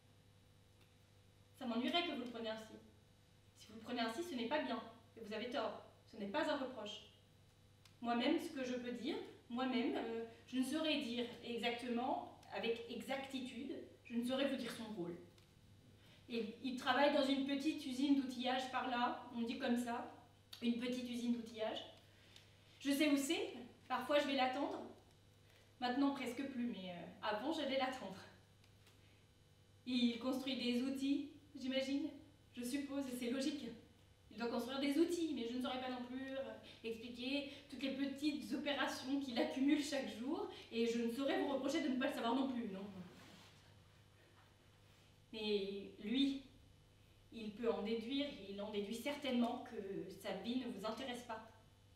Ça m'ennuierait que vous le preniez ainsi. Si vous le prenez ainsi, ce n'est pas bien. Et vous avez tort. Ce n'est pas un reproche. Moi-même, ce que je peux dire, moi-même, euh, je ne saurais dire exactement, avec exactitude, je ne saurais vous dire son rôle. Et il travaille dans une petite usine d'outillage par là, on dit comme ça, une petite usine d'outillage. Je sais où c'est, parfois je vais l'attendre. Maintenant presque plus, mais euh, avant j'allais l'attendre. Il construit des outils, j'imagine, je suppose, et c'est logique. Il doit construire des outils, mais je ne saurais pas non plus euh, expliquer toutes les petites opérations qu'il accumule chaque jour, et je ne saurais vous reprocher de ne pas le savoir non plus, non. Mais lui, il peut en déduire, il en déduit certainement que sa vie ne vous intéresse pas.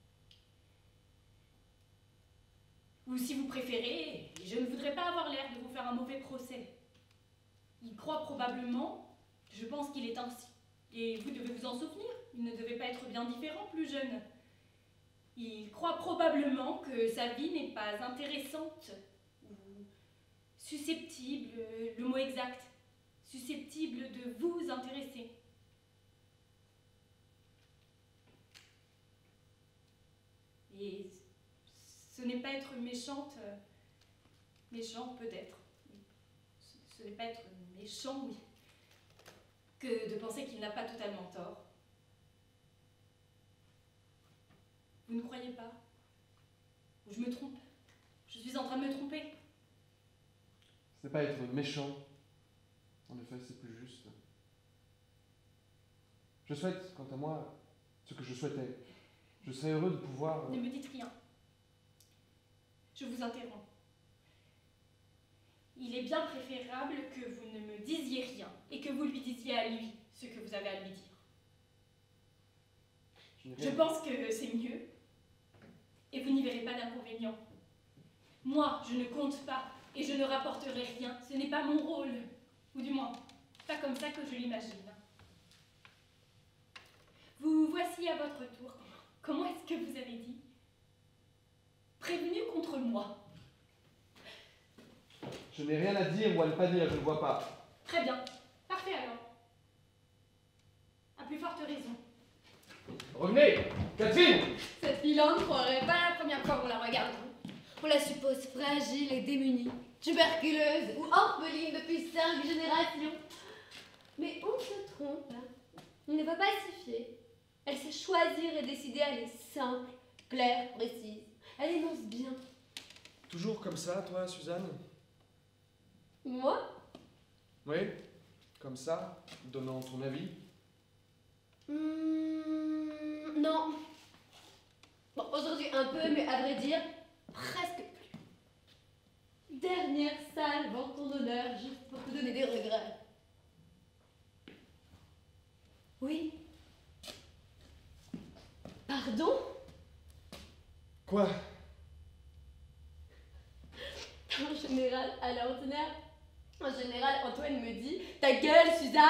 Ou si vous préférez, je ne voudrais pas avoir l'air de vous faire un mauvais procès. Il croit probablement, je pense qu'il est ainsi, et vous devez vous en souvenir, il ne devait pas être bien différent plus jeune. Il croit probablement que sa vie n'est pas intéressante, ou susceptible, le mot exact, susceptible de vous intéresser. Et ce n'est pas être méchante, méchant peut-être. Ce n'est pas être méchant, oui, que de penser qu'il n'a pas totalement tort. Vous ne croyez pas? Ou je me trompe? Je suis en train de me tromper? Ce n'est pas être méchant. En effet, c'est plus juste. Je souhaite, quant à moi, ce que je souhaitais. Je serais heureux de pouvoir... Ne me dites rien. Je vous interromps. Il est bien préférable que vous ne me disiez rien et que vous lui disiez à lui ce que vous avez à lui dire. Je, je pense que c'est mieux et vous n'y verrez pas d'inconvénient. Moi, je ne compte pas et je ne rapporterai rien. Ce n'est pas mon rôle. Ou du moins, pas comme ça que je l'imagine. Vous voici à votre tour. Comment est-ce que vous avez dit? Prévenu contre moi. Je n'ai rien à dire ou à ne pas dire, je ne vois pas. Très bien. Parfait alors. À plus forte raison. Revenez, Catherine! Cette fille-là, on ne croirait pas la première fois qu'on la regarde. On la suppose fragile et démunie, tuberculeuse ou orpheline depuis cinq générations. Mais on se trompe. Il ne va pas s'y fier. Elle sait choisir et décider, elle est simple, claire, précise. Elle énonce bien. Toujours comme ça, toi, Suzanne? Moi? Oui, comme ça, donnant ton avis. Hmm, non. Bon, aujourd'hui un peu, mais à vrai dire, presque plus. Dernière salle dans ton honneur, juste pour te donner des regrets. Oui. Pardon? Quoi? En général, à l'ordinaire, en général, Antoine me dit « Ta gueule, Suzanne !»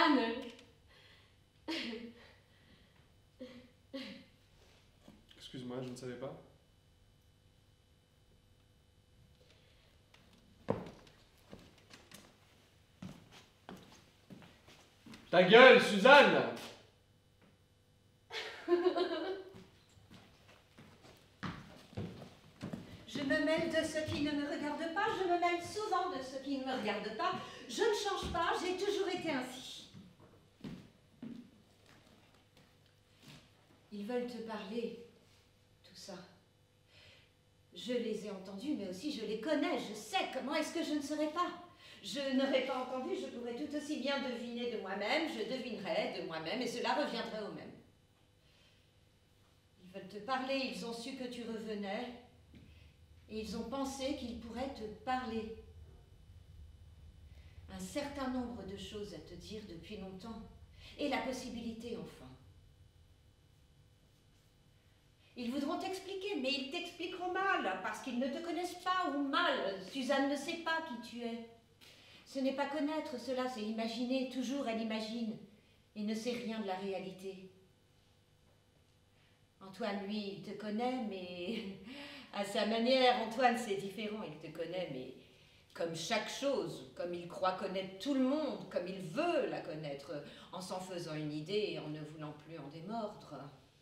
Excuse-moi, je ne savais pas. Ta gueule, Suzanne! Je me mêle de ce qui ne me regarde pas, je me mêle souvent de ce qui ne me regarde pas. Je ne change pas, j'ai toujours été ainsi. Ils veulent te parler, tout ça. Je les ai entendus, mais aussi je les connais, je sais comment est-ce que je ne serais pas. Je n'aurais pas entendu, je pourrais tout aussi bien deviner de moi-même, je devinerais de moi-même, et cela reviendrait au même. Ils veulent te parler, ils ont su que tu revenais, et ils ont pensé qu'ils pourraient te parler. Un certain nombre de choses à te dire depuis longtemps, et la possibilité enfin. Ils voudront t'expliquer, mais ils t'expliqueront mal, parce qu'ils ne te connaissent pas, ou mal. Suzanne ne sait pas qui tu es. Ce n'est pas connaître cela, c'est imaginer. Toujours elle imagine, et ne sait rien de la réalité. Antoine, lui, il te connaît, mais à sa manière. Antoine, c'est différent, il te connaît, mais comme chaque chose, comme il croit connaître tout le monde, comme il veut la connaître, en s'en faisant une idée et en ne voulant plus en démordre.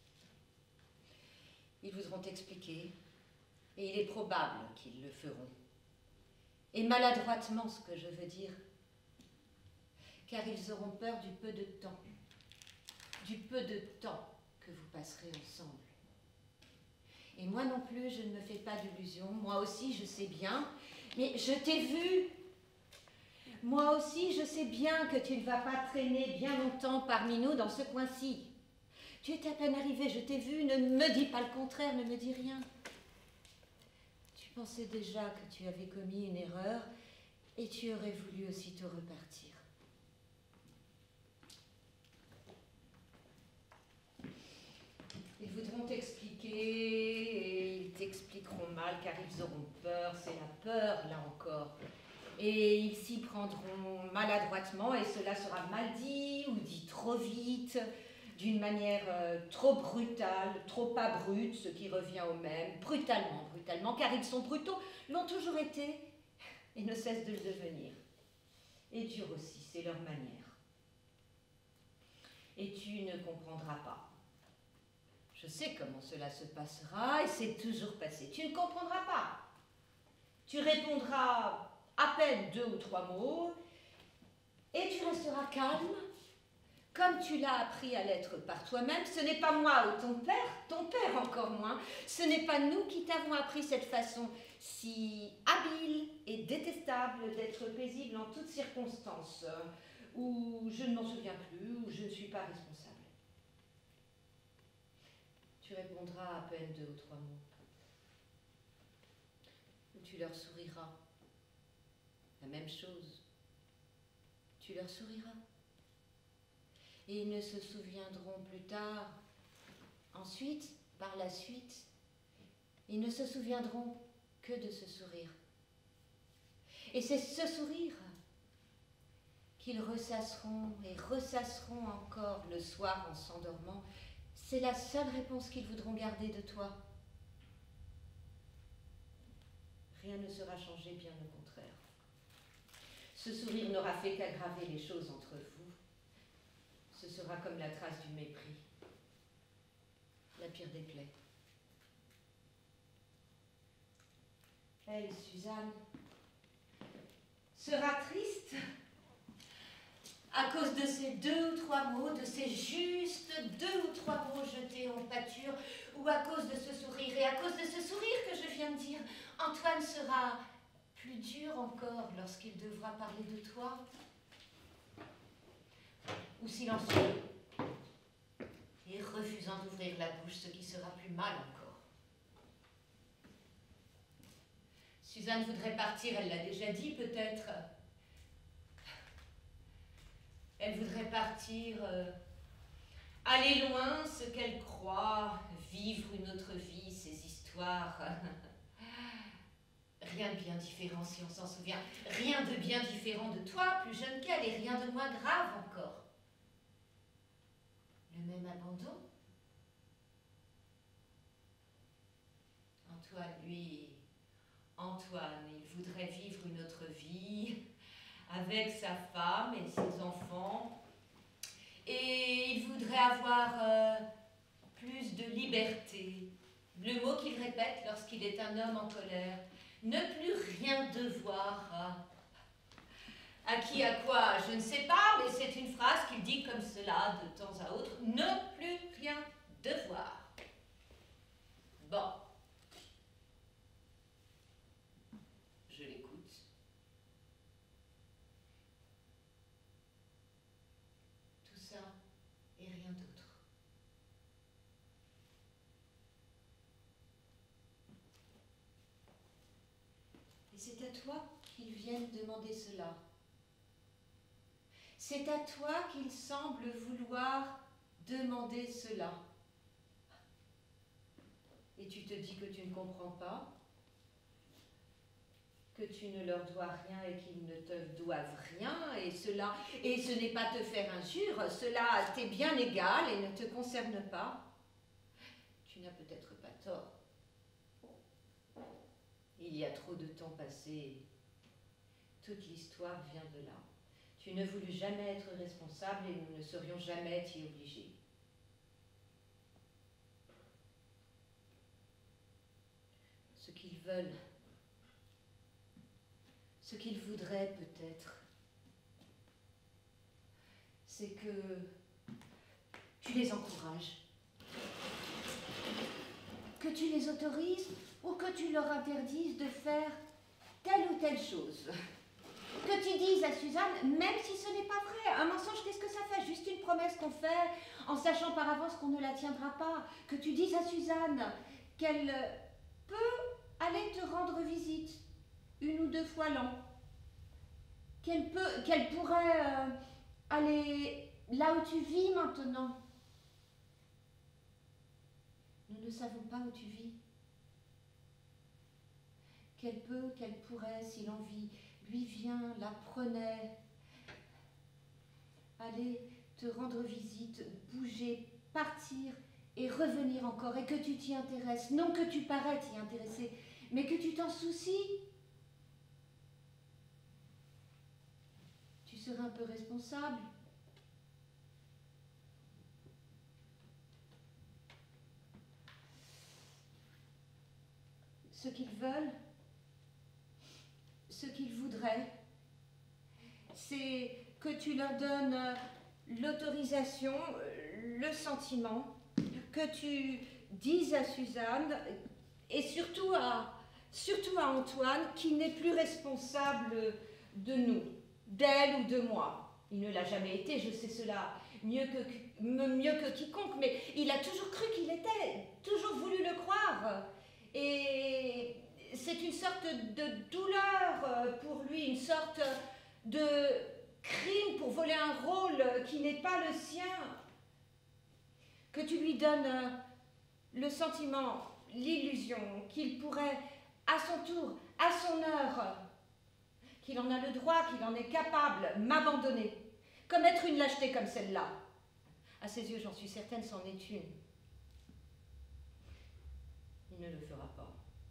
Ils voudront t'expliquer, et il est probable qu'ils le feront. Et maladroitement, ce que je veux dire, car ils auront peur du peu de temps, du peu de temps que vous passerez ensemble. Et moi non plus, je ne me fais pas d'illusions, moi aussi je sais bien, mais je t'ai vu. Moi aussi je sais bien que tu ne vas pas traîner bien longtemps parmi nous dans ce coin-ci. Tu es à peine arrivé, je t'ai vu, ne me dis pas le contraire, ne me dis rien. Tu pensais déjà que tu avais commis une erreur et tu aurais voulu aussitôt repartir. Ils voudront t'expliquer et ils t'expliqueront mal car ils auront peur, c'est la peur là encore. Et ils s'y prendront maladroitement et cela sera mal dit ou dit trop vite, d'une manière euh, trop brutale, trop pas brute, ce qui revient au même, brutalement, brutalement, car ils sont brutaux, l'ont toujours été et ne cessent de le devenir. Et durs aussi, c'est leur manière. Et tu ne comprendras pas. Je sais comment cela se passera et c'est toujours passé. Tu ne comprendras pas. Tu répondras à peine deux ou trois mots et tu resteras calme, comme tu l'as appris à l'être par toi-même. Ce n'est pas moi ou ton père, ton père encore moins. Ce n'est pas nous qui t'avons appris cette façon si habile et détestable d'être paisible en toutes circonstances, où je ne m'en souviens plus, où je ne suis pas responsable. Tu répondras à peine deux ou trois mots. Ou tu leur souriras. La même chose. Tu leur souriras. Et ils ne se souviendront plus tard. Ensuite, par la suite, ils ne se souviendront que de ce sourire. Et c'est ce sourire qu'ils ressasseront et ressasseront encore le soir en s'endormant. C'est la seule réponse qu'ils voudront garder de toi. Rien ne sera changé, bien au contraire. Ce sourire n'aura fait qu'aggraver les choses entre vous. Ce sera comme la trace du mépris, la pire des plaies. Elle, Suzanne, sera triste à cause de ces deux ou trois mots, de ces juste deux ou trois mots jetés en pâture, ou à cause de ce sourire. Et à cause de ce sourire que je viens de dire, Antoine sera plus dur encore lorsqu'il devra parler de toi. Ou silencieux, et refusant d'ouvrir la bouche, ce qui sera plus mal encore. Suzanne voudrait partir, elle l'a déjà dit peut-être. Elle voudrait partir, euh, aller loin, ce qu'elle croit, vivre une autre vie, ses histoires. Rien de bien différent si on s'en souvient. Rien de bien différent de toi, plus jeune qu'elle, et rien de moins grave encore. Le même abandon. Antoine, lui, Antoine, il voudrait vivre une autre vie avec sa femme et ses enfants. Et il voudrait avoir euh, plus de liberté. Le mot qu'il répète lorsqu'il est un homme en colère. Ne plus rien devoir. Hein. À qui, à quoi, je ne sais pas, mais c'est une phrase qu'il dit comme cela de temps à autre. Ne plus rien devoir. Bon. Je l'écoute. Tout ça et rien d'autre. Et c'est à toi qu'ils viennent demander cela. C'est à toi qu'il semble vouloir demander cela. Et tu te dis que tu ne comprends pas, que tu ne leur dois rien et qu'ils ne te doivent rien, et cela, et ce n'est pas te faire injure, cela t'est bien égal et ne te concerne pas. Tu n'as peut-être pas tort. Il y a trop de temps passé, toute l'histoire vient de là. Tu ne voulus jamais être responsable et nous ne serions jamais t'y obligés. Ce qu'ils veulent, ce qu'ils voudraient peut-être, c'est que tu les encourages, que tu les autorises ou que tu leur interdises de faire telle ou telle chose. Que tu dises à Suzanne, même si ce n'est pas vrai, un mensonge, qu'est-ce que ça fait? Juste une promesse qu'on fait en sachant par avance qu'on ne la tiendra pas. Que tu dises à Suzanne qu'elle peut aller te rendre visite une ou deux fois l'an. Qu'elle peut, qu'elle pourrait euh, aller là où tu vis maintenant. Nous ne savons pas où tu vis. Qu'elle peut, qu'elle pourrait, si l'envie lui vient, la prenait, aller te rendre visite, bouger, partir et revenir encore, et que tu t'y intéresses, non que tu parais t'y intéresser, mais que tu t'en soucies. Tu serais un peu responsable. Ce qu'ils veulent, ce qu'ils voudraient, c'est que tu leur donnes l'autorisation, le sentiment, que tu dises à Suzanne, et surtout à, surtout à Antoine, qu'il n'est plus responsable de nous, d'elle ou de moi. Il ne l'a jamais été, je sais cela mieux que, mieux que quiconque, mais il a toujours cru qu'il était, toujours voulu le croire. Et c'est une sorte de douleur pour lui, une sorte de crime pour voler un rôle qui n'est pas le sien. Que tu lui donnes le sentiment, l'illusion qu'il pourrait, à son tour, à son heure, qu'il en a le droit, qu'il en est capable, m'abandonner, commettre une lâcheté comme celle-là. À ses yeux, j'en suis certaine, c'en est une. Il ne le fera pas.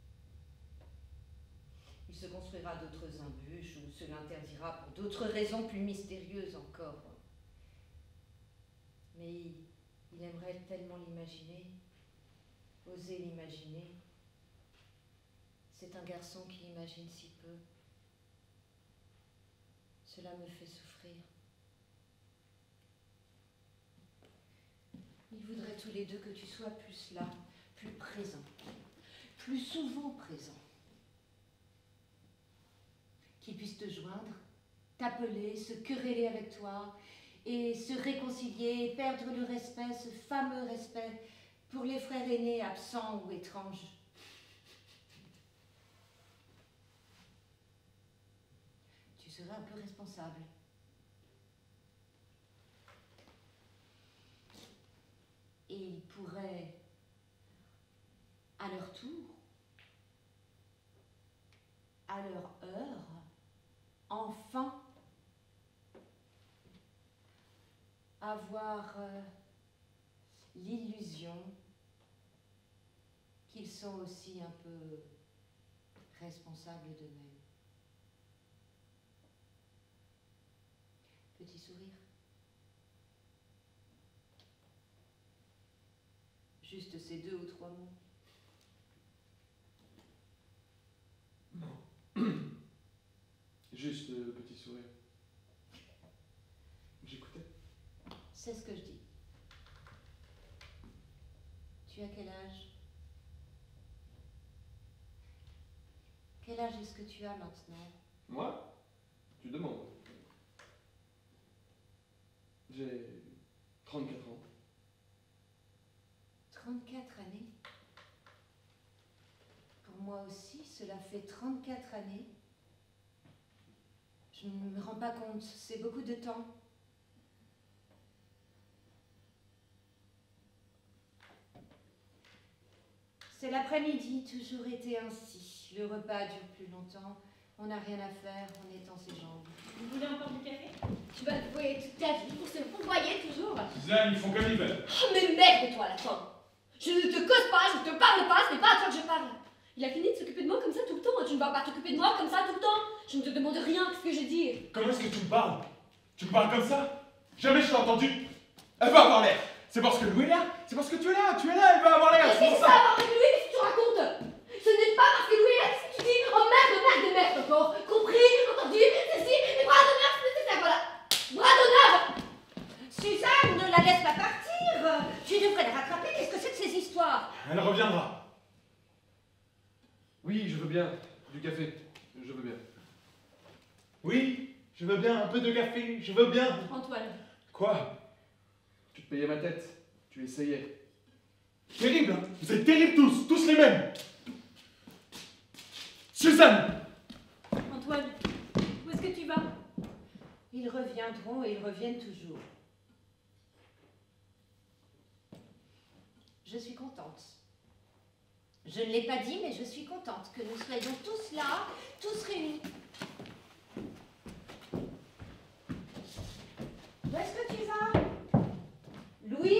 Il se construira d'autres embûches ou se l'interdira pour d'autres raisons plus mystérieuses encore. Mais il, il aimerait tellement l'imaginer, oser l'imaginer. C'est un garçon qui imagine si peu. Cela me fait souffrir. Ils voudraient tous les deux que tu sois plus là, plus présent, plus souvent présent. puisse te joindre, t'appeler, se quereller avec toi, et se réconcilier, et perdre le respect, ce fameux respect, pour les frères aînés absents ou étranges. Tu serais un peu responsable. Et ils pourraient, à leur tour, à leur heure, enfin, avoir euh, l'illusion qu'ils sont aussi un peu responsables d'eux-mêmes. Petit sourire. Juste ces deux ou trois mots. Non. Juste euh, petit sourire. J'écoutais. C'est ce que je dis. Tu as quel âge? Quel âge est-ce que tu as maintenant? Moi? Tu demandes. J'ai trente-quatre ans. trente-quatre années. Pour moi aussi, cela fait trente-quatre années. Je ne me rends pas compte, c'est beaucoup de temps. C'est l'après-midi, toujours été ainsi. Le repas dure plus longtemps, on n'a rien à faire, on étend ses jambes. Vous voulez encore du café? Tu vas te voyer toute ta vie pour se fourvoyer toujours. Suzanne, ils font comme ils veulent. Oh, mais merde, toi, à la fin. Je ne te cause pas, je ne te parle pas, ce n'est pas à toi que je parle. Il a fini de s'occuper de moi comme ça tout le temps. Tu ne vas pas t'occuper de moi comme ça tout le temps. Je ne te demande rien, qu'est-ce que je dis? Comment est-ce que tu me parles? Tu me parles comme ça? Jamais je t'ai entendu. Elle va avoir l'air. C'est parce que Louis est là. C'est parce que tu es là. Tu es là, elle va avoir l'air. Mais C'est qu'est-ce pour que ça a ça. à voir avec lui? Qu'est-ce que tu racontes? Ce n'est pas parce que Louis est là, qu'est-ce que tu dis? Oh merde, merde, merde encore. Compris? Entendu? Ceci? Les bras d'honneur, c'est nécessaire, voilà. Bras d'honneur! Suzanne, ne la laisse pas partir. Tu devrais la rattraper, qu'est-ce que c'est que ces histoires? Elle reviendra. Oui, je veux bien. Du café. Je veux bien. Oui, je veux bien un peu de café. Je veux bien. Antoine, Quoi? Tu te payais ma tête. Tu essayais. Terrible, hein? Vous êtes terribles tous. Tous les mêmes. Suzanne! Antoine, où est-ce que tu vas? Ils reviendront et ils reviennent toujours. Je suis contente. Je ne l'ai pas dit, mais je suis contente que nous soyons tous là, tous réunis. Où est-ce que tu vas? Louis?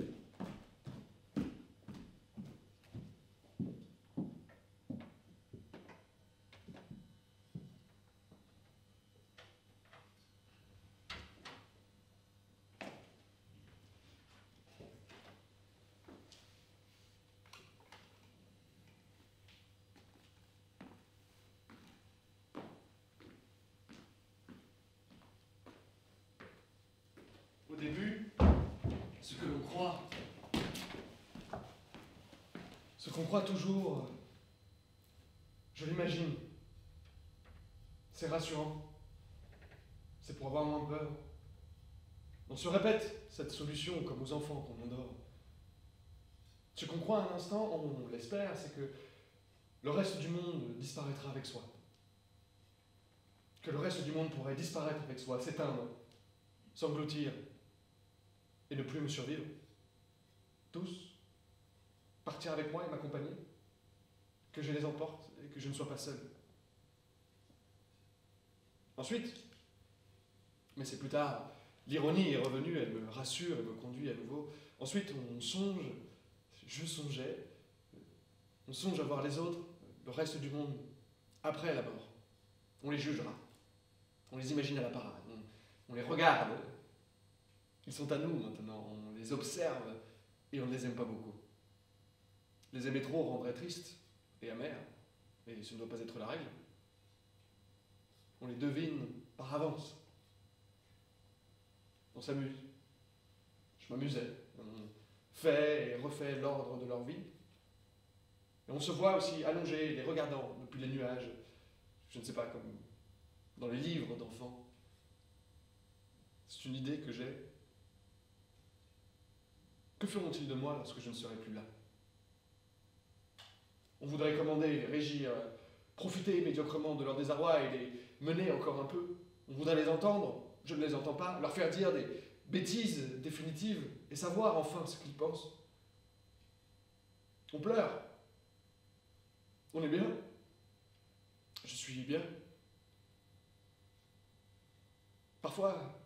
Au début, ce que l'on croit, ce qu'on croit toujours, je l'imagine. C'est rassurant. C'est pour avoir moins peur. On se répète cette solution comme aux enfants qu'on endort. Ce qu'on croit un instant, on l'espère, c'est que le reste du monde disparaîtra avec soi. Que le reste du monde pourrait disparaître avec soi, s'éteindre, s'engloutir, et ne plus me survivre. Tous. Partir avec moi et m'accompagner. Que je les emporte et que je ne sois pas seul. Ensuite, mais c'est plus tard, l'ironie est revenue, elle me rassure et me conduit à nouveau. Ensuite, on songe, je songeais, on songe à voir les autres, le reste du monde, après la mort. On les jugera. On les imagine à la parade. On, on les regarde. Ils sont à nous maintenant. On les observe et on ne les aime pas beaucoup. Les aimer trop rendrait tristes et amers, et ce ne doit pas être la règle. On les devine par avance. On s'amuse. Je m'amusais. On fait et refait l'ordre de leur vie. Et on se voit aussi allongés, les regardant depuis les nuages. Je ne sais pas, comme, dans les livres d'enfants. C'est une idée que j'ai. Que feront-ils de moi lorsque je ne serai plus là? On voudrait commander, régir, profiter médiocrement de leur désarroi et les mener encore un peu. On voudrait les entendre, je ne les entends pas, leur faire dire des bêtises définitives et savoir enfin ce qu'ils pensent. On pleure. On est bien. Je suis bien. Parfois,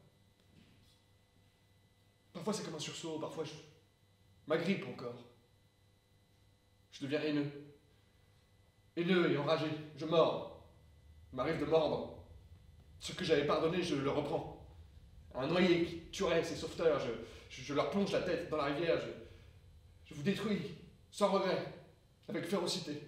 parfois c'est comme un sursaut, parfois je m'agrippe encore. Je deviens haineux. Haineux et enragé. Je mords. Il m'arrive de mordre. Ce que j'avais pardonné, je le reprends. Un noyé qui tuerait ces sauveteurs, je, je, je leur plonge la tête dans la rivière, je, je vous détruis, sans regret, avec férocité.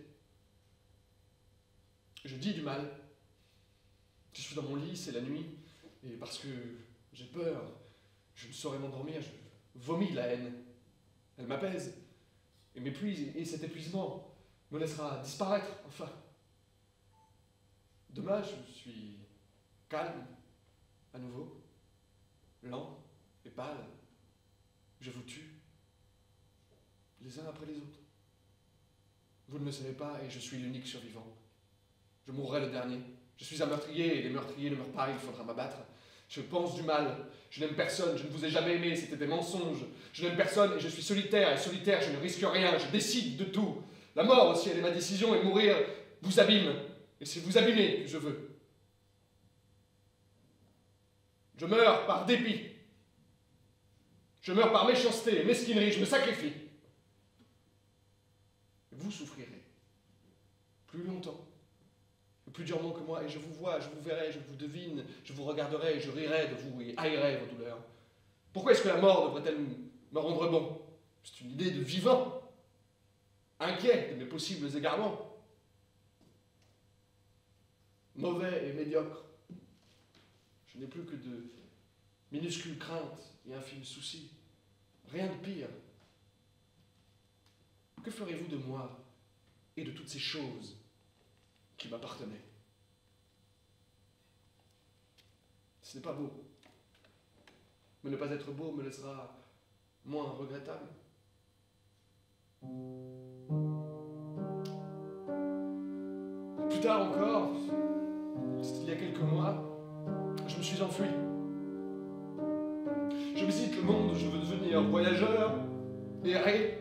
Je dis du mal. Je suis dans mon lit, c'est la nuit, et parce que j'ai peur, je ne saurais m'endormir, je vomis la haine. Elle m'apaise, et m'épuise, et cet épuisement me laissera disparaître, enfin. Demain, je suis calme, à nouveau, lent et pâle. Je vous tue, les uns après les autres. Vous ne le savez pas, et je suis l'unique survivant. Je mourrai le dernier. Je suis un meurtrier, et les meurtriers ne meurent pas, il faudra m'abattre. Je pense du mal, je n'aime personne, je ne vous ai jamais aimé, c'était des mensonges. Je n'aime personne, et je suis solitaire, et solitaire, je ne risque rien, je décide de tout. La mort aussi, elle est ma décision, et mourir vous abîme. Et c'est vous abîmer que je veux. Je meurs par dépit. Je meurs par méchanceté et mesquinerie, je me sacrifie. Et vous souffrirez. Plus longtemps. Plus durement que moi, et je vous vois, je vous verrai, je vous devine, je vous regarderai, je rirai de vous et haïrai vos douleurs. Pourquoi est-ce que la mort devrait-elle me rendre bon? C'est une idée de vivant, inquiet de mes possibles égarements. Mauvais et médiocre. Je n'ai plus que de minuscules craintes et infimes soucis. Rien de pire. Que ferez-vous de moi et de toutes ces choses qui m'appartenaient? Ce n'est pas beau. Mais ne pas être beau me laissera moins regrettable. Plus tard encore, il y a quelques mois, je me suis enfui. Je visite le monde, je veux devenir voyageur, errer.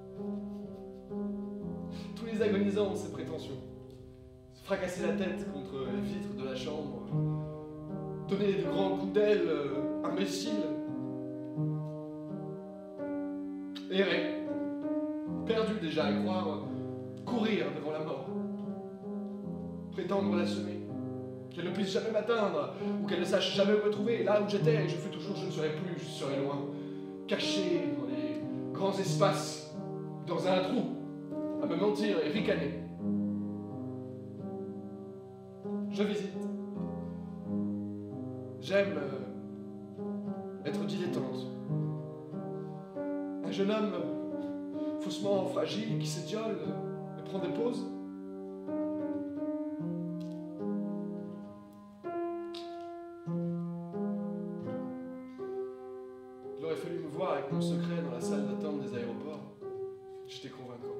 Tous les agonisants ont ces prétentions. Se fracasser la tête contre les vitres de la chambre, donner de grands coups d'aile euh, imbéciles, errer, perdu déjà à croire, courir devant la mort, prétendre la semer. Qu'elle ne puisse jamais m'atteindre, ou qu'elle ne sache jamais où me trouver. Et là où j'étais, je fus toujours, je ne serai plus, je serai loin, caché dans les grands espaces, dans un trou, à me mentir et ricaner. Je visite. J'aime euh, être dilettante. Un jeune homme euh, faussement fragile qui s'étiole euh, et prend des pauses. Il aurait fallu me voir avec mon secret dans la salle d'attente des aéroports. J'étais convaincant.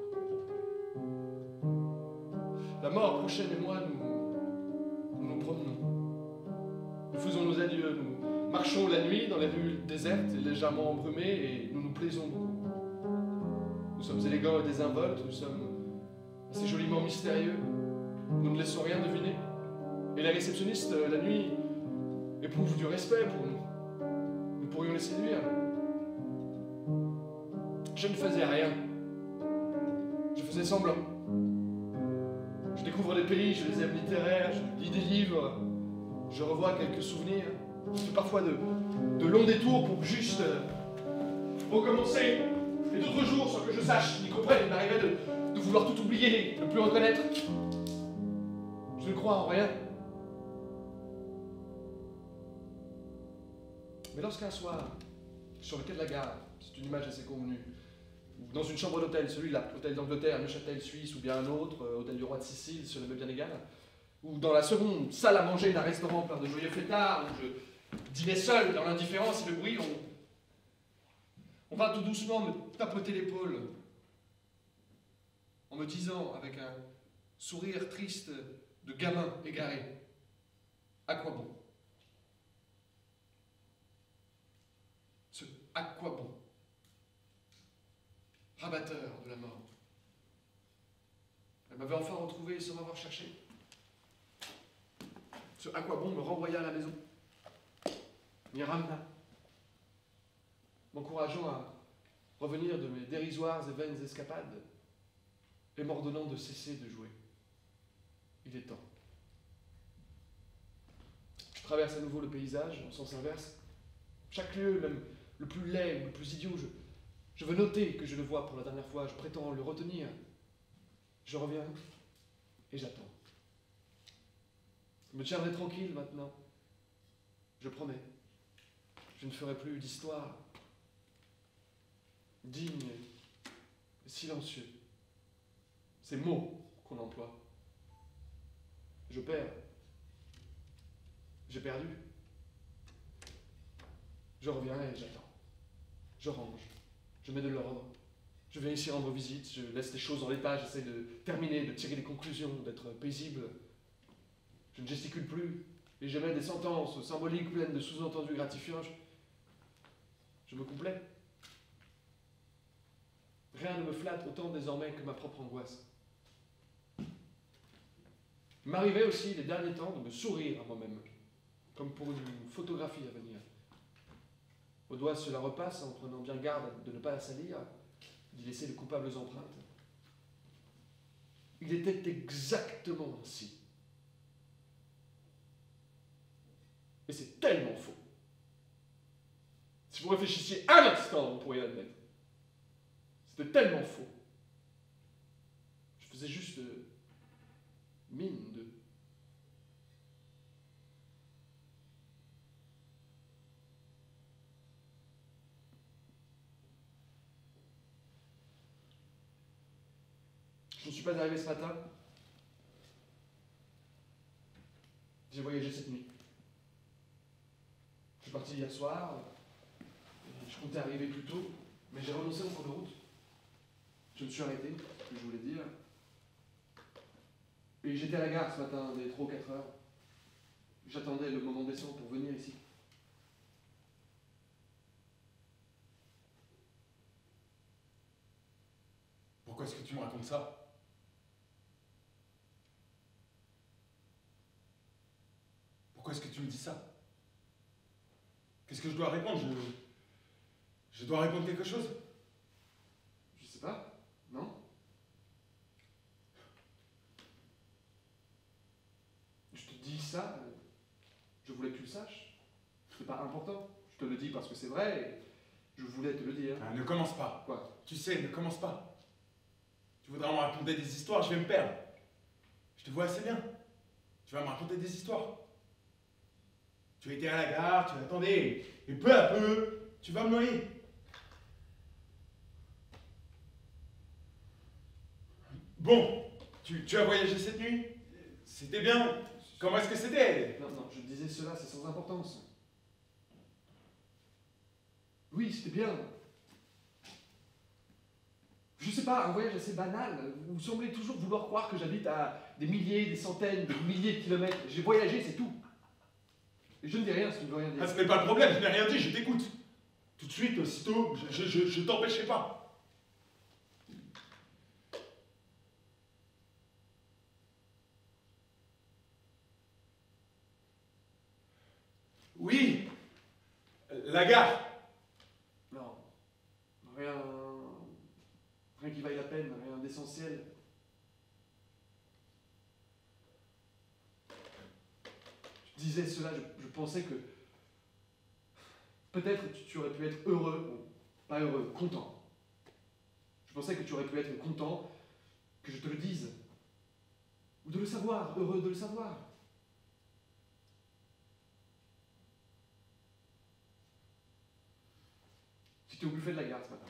La mort prochaine et moi, nous nous, nous promenons. Nous faisons nos adieux, nous marchons la nuit dans les rues désertes et légèrement embrumées et nous nous plaisons beaucoup. Nous sommes élégants et désinvoltes, nous sommes assez joliment mystérieux. Nous ne laissons rien deviner. Et les réceptionnistes, la nuit, éprouvent du respect pour nous. Nous pourrions les séduire. Je ne faisais rien. Je faisais semblant. Je découvre des pays, je les aime littéraires, je lis des livres, je revois quelques souvenirs. Je fais parfois de, de longs détours pour juste euh, recommencer. Et d'autres jours, sans que je sache ni comprenne, il m'arrivait de, de vouloir tout oublier, de ne plus reconnaître. Je ne crois en rien. Mais lorsqu'un soir, sur le quai de la gare, c'est une image assez convenue, ou dans une chambre d'hôtel, celui-là, hôtel d'Angleterre, Neuchâtel, Suisse, ou bien un autre, euh, hôtel du roi de Sicile, cela m'est bien égal, ou dans la seconde salle à manger d'un restaurant plein de joyeux fêtards, où je dînais seul dans l'indifférence et le bruit, on, on va tout doucement me tapoter l'épaule, en me disant avec un sourire triste de gamin égaré, à quoi bon? Ce à quoi bon? Rabatteur de la mort. Elle m'avait enfin retrouvé sans m'avoir cherché. Ce à quoi bon me renvoya à la maison, m'y ramena, m'encourageant à revenir de mes dérisoires et vaines escapades et m'ordonnant de cesser de jouer. Il est temps. Je traverse à nouveau le paysage en sens inverse. Chaque lieu, même le plus laid ou le plus idiot, je, je veux noter que je le vois pour la dernière fois, je prétends le retenir. Je reviens et j'attends. Je me tiendrai tranquille maintenant. Je promets. Je ne ferai plus d'histoire. Digne et silencieux. Ces mots qu'on emploie. Je perds. J'ai perdu. Je reviens et j'attends. Je range. Je mets de l'ordre. Je viens ici rendre visite, je laisse les choses en l'état, j'essaie de terminer, de tirer des conclusions, d'être paisible. Je ne gesticule plus, et j'émets des sentences symboliques pleines de sous-entendus gratifiants. Je, je me complais. Rien ne me flatte autant désormais que ma propre angoisse. Il m'arrivait aussi, les derniers temps, de me sourire à moi-même, comme pour une photographie à venir. Au doigt cela repasse en prenant bien garde de ne pas la salir, d'y laisser de coupables empreintes. Il était exactement ainsi. Et c'est tellement faux. Si vous réfléchissiez un instant, vous pourriez l'admettre. C'était tellement faux. Je faisais juste euh, mine de... Je ne suis pas arrivé ce matin. J'ai voyagé cette nuit. Je suis parti hier soir. Je comptais arriver plus tôt, mais j'ai renoncé en cours de route. Je me suis arrêté, ce que je voulais dire. Et j'étais à la gare ce matin, des trois ou quatre heures. J'attendais le moment décent pour venir ici. Pourquoi est-ce que tu me racontes ça? Pourquoi est-ce que tu me dis ça? Qu'est-ce que je dois répondre? Je... Je dois répondre quelque chose? Je sais pas, non? Je te dis ça, je voulais que tu le saches. C'est pas important. Je te le dis parce que c'est vrai et je voulais te le dire. Ah, ne commence pas. Quoi? Tu sais, ne commence pas. Tu voudras me raconter des histoires, je vais me perdre. Je te vois assez bien. Tu vas me raconter des histoires. Tu étais à la gare, tu attendais, et peu à peu, tu vas me noyer. Bon, tu, tu as voyagé cette nuit? C'était bien. Comment est-ce que c'était? Non, non, je disais cela, c'est sans importance. Oui, c'était bien. Je sais pas, un voyage assez banal. Vous semblez toujours vouloir croire que j'habite à des milliers, des centaines, des milliers de kilomètres. J'ai voyagé, c'est tout. Et je ne dis rien si tu ne veux rien dire. Ah, ce n'est pas le problème, je n'ai rien dit, je t'écoute. Tout de suite, aussitôt, je, je, je, je t'empêchais pas. Oui, la gare. Non, rien, rien qui vaille la peine, rien d'essentiel. Je disais cela, je, je pensais que peut-être tu, tu aurais pu être heureux, bon, pas heureux, content. Je pensais que tu aurais pu être content que je te le dise, ou de le savoir, heureux de le savoir. J'étais au buffet de la gare ce matin.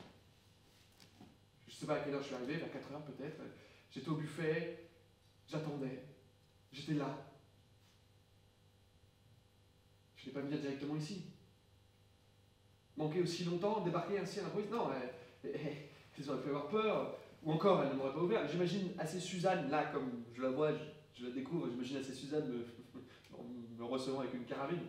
Je sais pas à quelle heure je suis arrivé, vers quatre heures peut-être. J'étais au buffet, j'attendais. J'étais là. Je n'ai pas venir directement ici. Manquer aussi longtemps, débarquer ainsi à l'improviste. Non, elle, elle, elle aurait pu avoir peur. Ou encore, elle ne m'aurait pas ouvert. J'imagine assez Suzanne, là, comme je la vois, je, je la découvre, j'imagine assez Suzanne me, me recevant avec une carabine.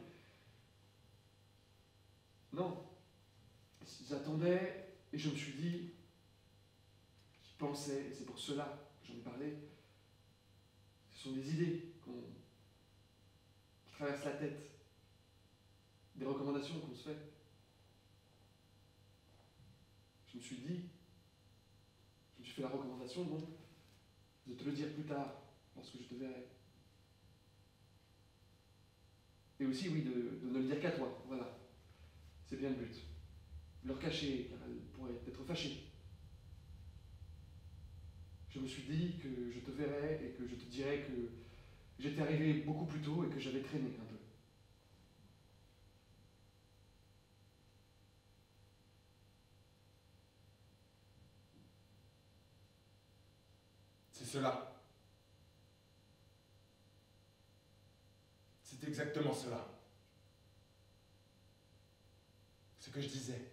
Non. J'attendais et je me suis dit, j'y pensais, et c'est pour cela que j'en ai parlé. Ce sont des idées qu'on, qui traversent la tête, des recommandations qu'on se fait. Je me suis dit, je me suis fait la recommandation donc de te le dire plus tard, lorsque je te verrai. Et aussi, oui, de, de ne le dire qu'à toi, voilà. C'est bien le but. Leur cacher, car elle pourrait être fâchée. Je me suis dit que je te verrais et que je te dirais que j'étais arrivé beaucoup plus tôt et que j'avais traîné un peu. C'est cela. C'est exactement cela. Ce que je disais.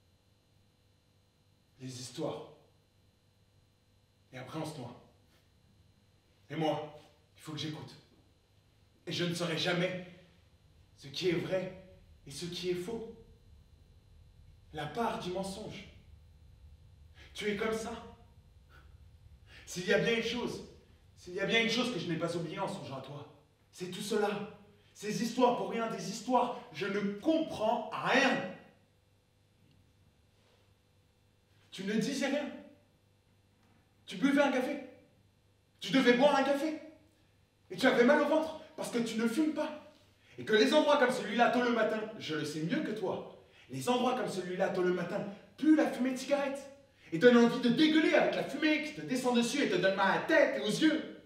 Les histoires. Et après on se noie. Et moi, il faut que j'écoute. Et je ne saurai jamais ce qui est vrai et ce qui est faux. La part du mensonge. Tu es comme ça. S'il y a bien une chose, s'il y a bien une chose que je n'ai pas oubliée en songeant à toi, c'est tout cela. Ces histoires pour rien, des histoires, je ne comprends rien. Tu ne disais rien. Tu buvais un café. Tu devais boire un café. Et tu avais mal au ventre parce que tu ne fumes pas. Et que les endroits comme celui-là tôt le matin, je le sais mieux que toi, les endroits comme celui-là tôt le matin puent la fumée de cigarette. Et donne envie de dégueuler avec la fumée qui te descend dessus et te donne mal à la tête et aux yeux.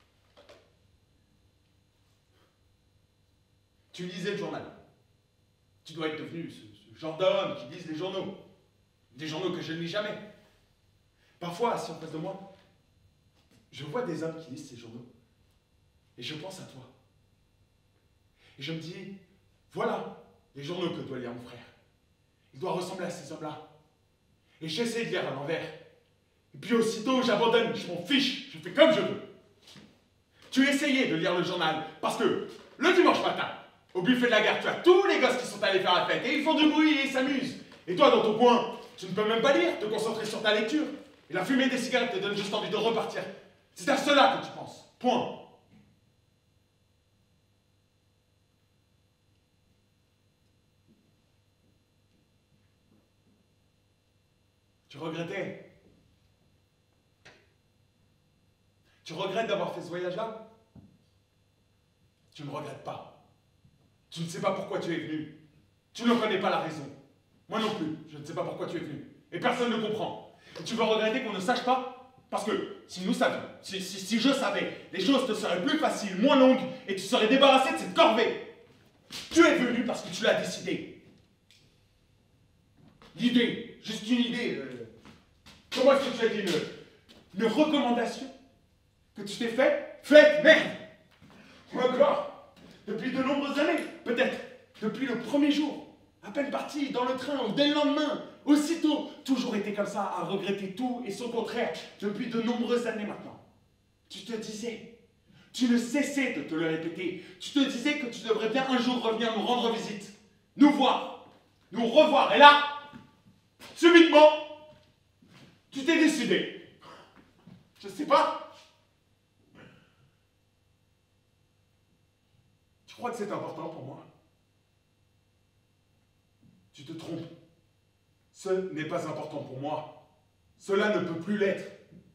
Tu lisais le journal. Tu dois être devenu ce, ce genre d'homme qui lise les journaux. Des journaux que je ne lis jamais. Parfois, assis en face de moi, je vois des hommes qui lisent ces journaux. Et je pense à toi. Et je me dis, voilà les journaux que doit lire mon frère. Il doit ressembler à ces hommes-là. Et j'essaie de lire à l'envers. Et puis aussitôt, j'abandonne, je m'en fiche, je fais comme je veux. Tu essayais de lire le journal, parce que le dimanche matin, au buffet de la gare, tu as tous les gosses qui sont allés faire la fête, et ils font du bruit et ils s'amusent. Et toi, dans ton coin, tu ne peux même pas lire, te concentrer sur ta lecture. Et la fumée des cigarettes te donne juste envie de repartir. C'est à cela que tu penses. Point. Tu regrettais. Tu regrettes d'avoir fait ce voyage-là? Tu ne regrettes pas. Tu ne sais pas pourquoi tu es venu. Tu ne connais pas la raison. Moi non plus, je ne sais pas pourquoi tu es venu. Et personne ne comprend. Et tu veux regretter qu'on ne sache pas? Parce que si nous savions, si, si, si je savais, les choses te seraient plus faciles, moins longues, et tu serais débarrassé de cette corvée. Tu es venu parce que tu l'as décidé. L'idée, juste une idée. Euh, comment est-ce que tu as dit une, une recommandation que tu t'es faite? Faite, merde! Ou encore, depuis de nombreuses années, peut-être depuis le premier jour, à peine parti dans le train ou dès le lendemain, aussitôt, toujours été comme ça, à regretter tout et son contraire, depuis de nombreuses années maintenant. Tu te disais, tu ne cessais de te le répéter, tu te disais que tu devrais bien un jour revenir nous rendre visite, nous voir, nous revoir, et là, subitement, tu t'es décidé. Je sais pas. Tu crois que c'est important pour moi? Tu te trompes. Ce n'est pas important pour moi. Cela ne peut plus l'être.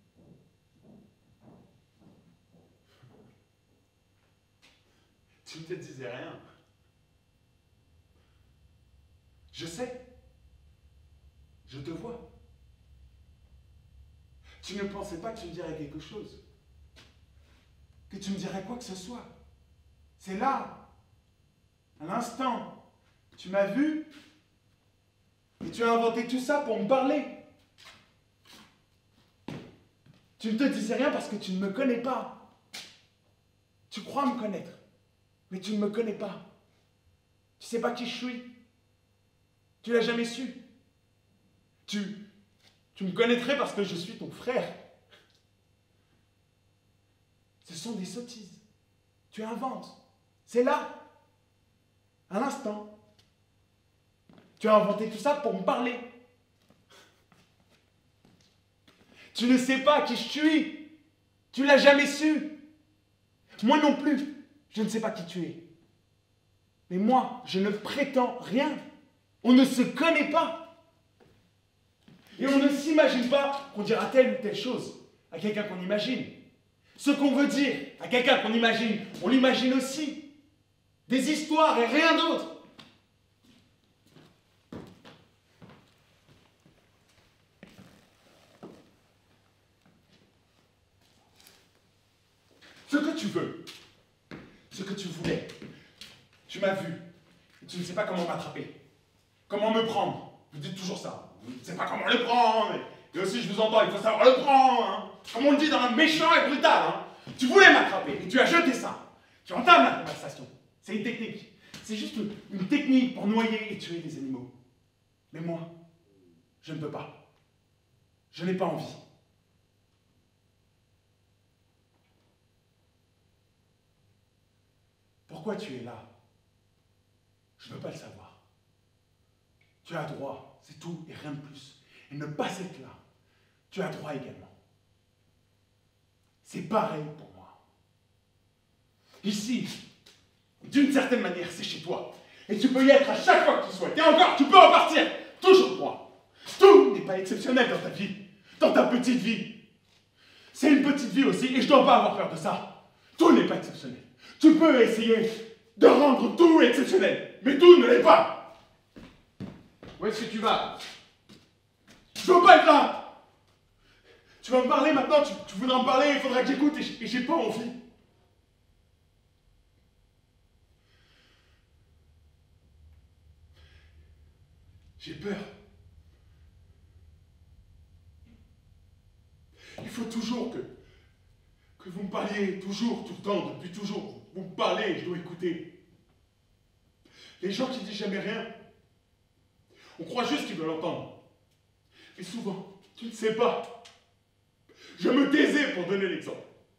Tu ne te disais rien. Je sais. Je te vois. Tu ne pensais pas que tu me dirais quelque chose. Que tu me dirais quoi que ce soit. C'est là, à l'instant, tu m'as vu et tu as inventé tout ça pour me parler. Tu ne te disais rien parce que tu ne me connais pas. Tu crois me connaître, mais tu ne me connais pas. Tu sais pas qui je suis. Tu l'as jamais su. Tu, tu me connaîtrais parce que je suis ton frère. Ce sont des sottises. Tu inventes. C'est là, à l'instant. Tu as inventé tout ça pour me parler. Tu ne sais pas qui je suis. Tu l'as jamais su. Moi non plus, je ne sais pas qui tu es. Mais moi, je ne prétends rien. On ne se connaît pas. Et on ne s'imagine pas qu'on dira telle ou telle chose à quelqu'un qu'on imagine. Ce qu'on veut dire à quelqu'un qu'on imagine, on l'imagine aussi. Des histoires et rien d'autre. Ce que tu veux, ce que tu voulais, tu m'as vu, et tu ne sais pas comment m'attraper, comment me prendre. Vous dites toujours ça, vous ne savez pas comment le prendre, et aussi je vous entends, il faut savoir le prendre, hein. Comme on le dit dans un méchant et brutal. Hein. Tu voulais m'attraper, et tu as jeté ça. Tu entames la conversation, c'est une technique, c'est juste une technique pour noyer et tuer les animaux. Mais moi, je ne peux pas, je n'ai pas envie. Pourquoi tu es là? Je ne veux pas le savoir. Tu as droit, c'est tout et rien de plus. Et ne pas être là, tu as droit également. C'est pareil pour moi. Ici, d'une certaine manière, c'est chez toi. Et tu peux y être à chaque fois que tu souhaites. Et encore, tu peux en partir. Toujours toi. Tout n'est pas exceptionnel dans ta vie. Dans ta petite vie. C'est une petite vie aussi et je ne dois pas avoir peur de ça. Tout n'est pas exceptionnel. Tu peux essayer de rendre tout exceptionnel, mais tout ne l'est pas. Où est-ce que tu vas? Je veux pas être là. Tu vas me parler maintenant, tu, tu voudras me parler, il faudra que j'écoute et j'ai pas envie. J'ai peur. Il faut toujours que, que vous me parliez, toujours, tout le temps, depuis toujours. Vous me parlez et je dois écouter. Les gens qui disent jamais rien, on croit juste qu'ils veulent entendre. Mais souvent, tu ne sais pas. Je me taisais pour donner l'exemple.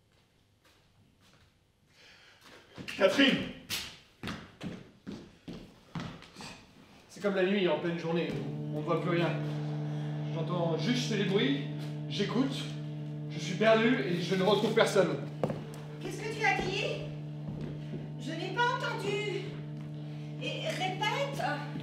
Catherine! C'est comme la nuit en pleine journée, on ne voit plus rien. J'entends juste les bruits, j'écoute, je suis perdu et je ne retrouve personne. Qu'est-ce que tu as dit? Je n'ai pas entendu. Et répète.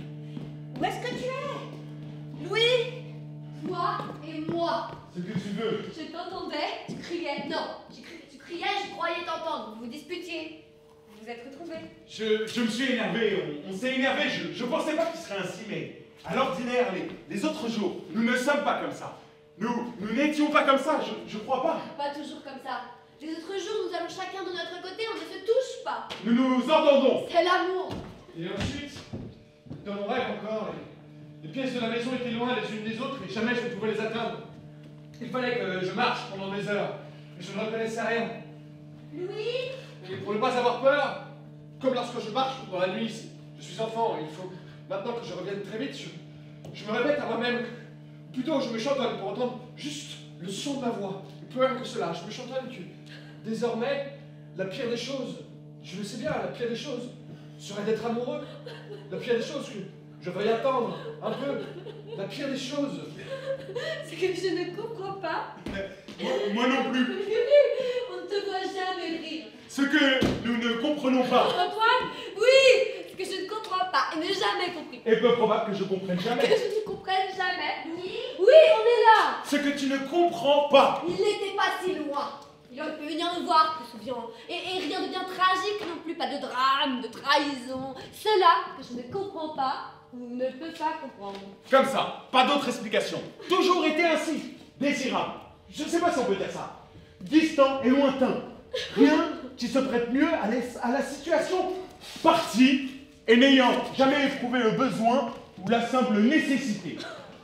Où est-ce que tu es? Louis? Toi et moi. Ce que tu veux. Je t'entendais, tu criais. Non, tu criais, tu criais, je croyais t'entendre. Vous vous disputiez. Vous vous êtes retrouvés. Je, je me suis énervé, on, on s'est énervé, je ne pensais pas qu'il serait ainsi, mais à l'ordinaire, les, les autres jours, nous ne sommes pas comme ça. Nous, nous n'étions pas comme ça, je, je crois pas. Pas toujours comme ça. Les autres jours, nous allons chacun de notre côté, on ne se touche pas. Nous nous entendons. C'est l'amour. Et ensuite, dans mon rêve encore, les, les pièces de la maison étaient loin les unes des autres et jamais je ne pouvais les atteindre. Il fallait que je marche pendant des heures, mais je ne reconnaissais rien. Louis? Et pour ne pas avoir peur, comme lorsque je marche dans la nuit, je suis enfant, il faut maintenant que je revienne très vite, je, je me répète à moi-même, plutôt je me chantonne pour entendre juste le son de ma voix. Et plus rien que cela, je me chantonne que désormais, la pire des choses, je le sais bien, la pire des choses serait d'être amoureux. La pire des choses que je veuille attendre un peu. La pire des choses. C'est que je ne comprends pas. Moi, moi non plus. On ne te voit jamais rire. Ce que nous ne comprenons pas. Antoine? Oui! Ce que je ne comprends pas et n'ai jamais compris. Et peu probable que je comprenne Que jamais. je ne comprenne jamais. Oui? Oui, on est là! Ce que tu ne comprends pas. Il n'était pas si loin. Il aurait pu venir nous voir, te souviens. Et, et rien de bien tragique non plus, pas de drame, de trahison. Cela que je ne comprends pas, ou ne peux pas comprendre. Comme ça, pas d'autre explication. Toujours été ainsi. Désirable. Je ne sais pas si on peut dire ça. Distant et lointain. Rien qui se prête mieux à, les- à la situation. Parti et n'ayant jamais éprouvé le besoin ou la simple nécessité.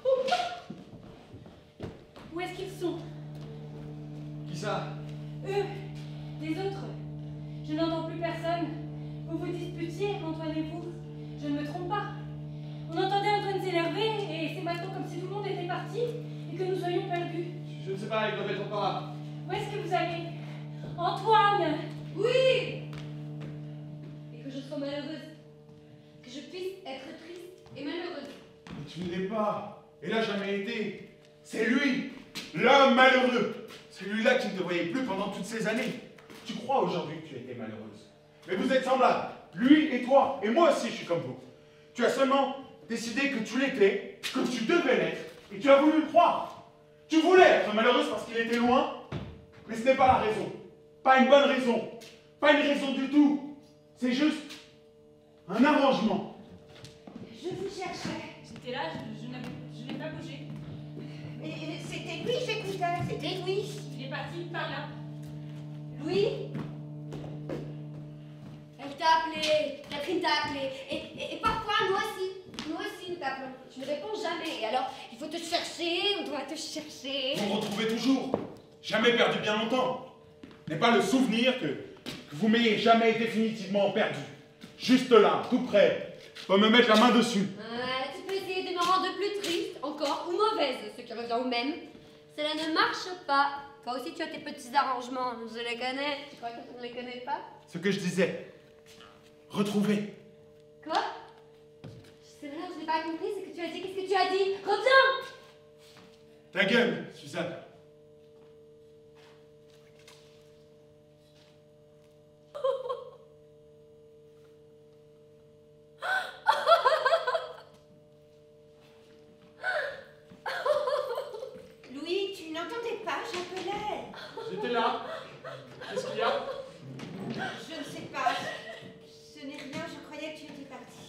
Où est-ce qu'ils sont? Qui ça? Eux, les autres. Je n'entends plus personne. Vous vous disputiez, Antoine et vous. Je ne me trompe pas. On entendait Antoine s'énerver et c'est maintenant comme si tout le monde était parti et que nous soyons perdus. Je, je ne sais pas, ils doivent être encore là. Où est-ce que vous allez? Antoine! Oui! Et que je sois malheureuse. Que je puisse être triste et malheureuse. Mais tu ne l'es pas. Et n'a jamais été. C'est lui, l'homme malheureux. Celui-là qui ne te voyait plus pendant toutes ces années. Tu crois aujourd'hui que tu étais malheureuse. Mais vous êtes semblables. Lui et toi. Et moi aussi, je suis comme vous. Tu as seulement décidé que tu l'étais, que tu devais l'être. Et tu as voulu le croire. Tu voulais être malheureuse parce qu'il était loin. Mais ce n'est pas la raison. Pas une bonne raison. Pas une raison du tout. C'est juste un arrangement. Je vous cherchais. J'étais là, je, je n'avais- je n'ai pas bougé. Mais euh, c'était lui, j'écoutais. C'était lui. Il est parti par là. Louis? Elle t'a appelé, Catherine t'a appelé. Et, et, et parfois, nous aussi, nous aussi nous t'appelons. Tu ne réponds jamais. Et alors, il faut te chercher, on doit te chercher. Vous me retrouvez toujours. Jamais perdu bien longtemps. N'est pas le souvenir que, que vous m'ayez jamais définitivement perdu. Juste là, tout près. Faut me mettre la main dessus. Ah, tu peux essayer de me rendre plus triste, encore, ou mauvaise, ce qui revient au même. Cela ne marche pas. Toi aussi, tu as tes petits arrangements. Je les connais. Tu crois que tu ne les connais pas? Ce que je disais. Retrouver. Quoi? C'est vrai, je n'ai pas compris ce que tu as dit. Qu'est-ce que tu as dit? Reviens! Ta gueule, Suzanne. Louis, tu n'entendais pas, j'appelais. J'étais là. Qu'est-ce qu'il y a? Je ne sais pas. Ce n'est rien, je croyais que tu étais parti.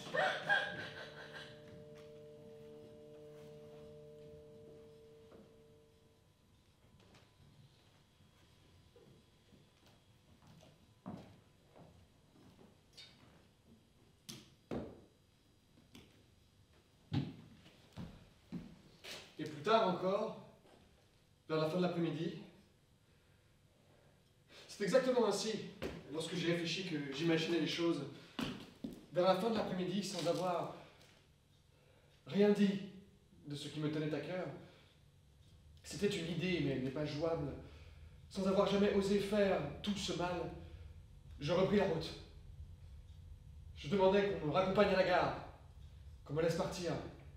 Et plus tard encore, vers la fin de l'après-midi, c'est exactement ainsi, lorsque j'ai réfléchi, que j'imaginais les choses. Vers la fin de l'après-midi, sans avoir rien dit de ce qui me tenait à cœur, c'était une idée, mais elle n'est pas jouable. Sans avoir jamais osé faire tout ce mal, je repris la route. Je demandais qu'on me raccompagne à la gare, qu'on me laisse partir.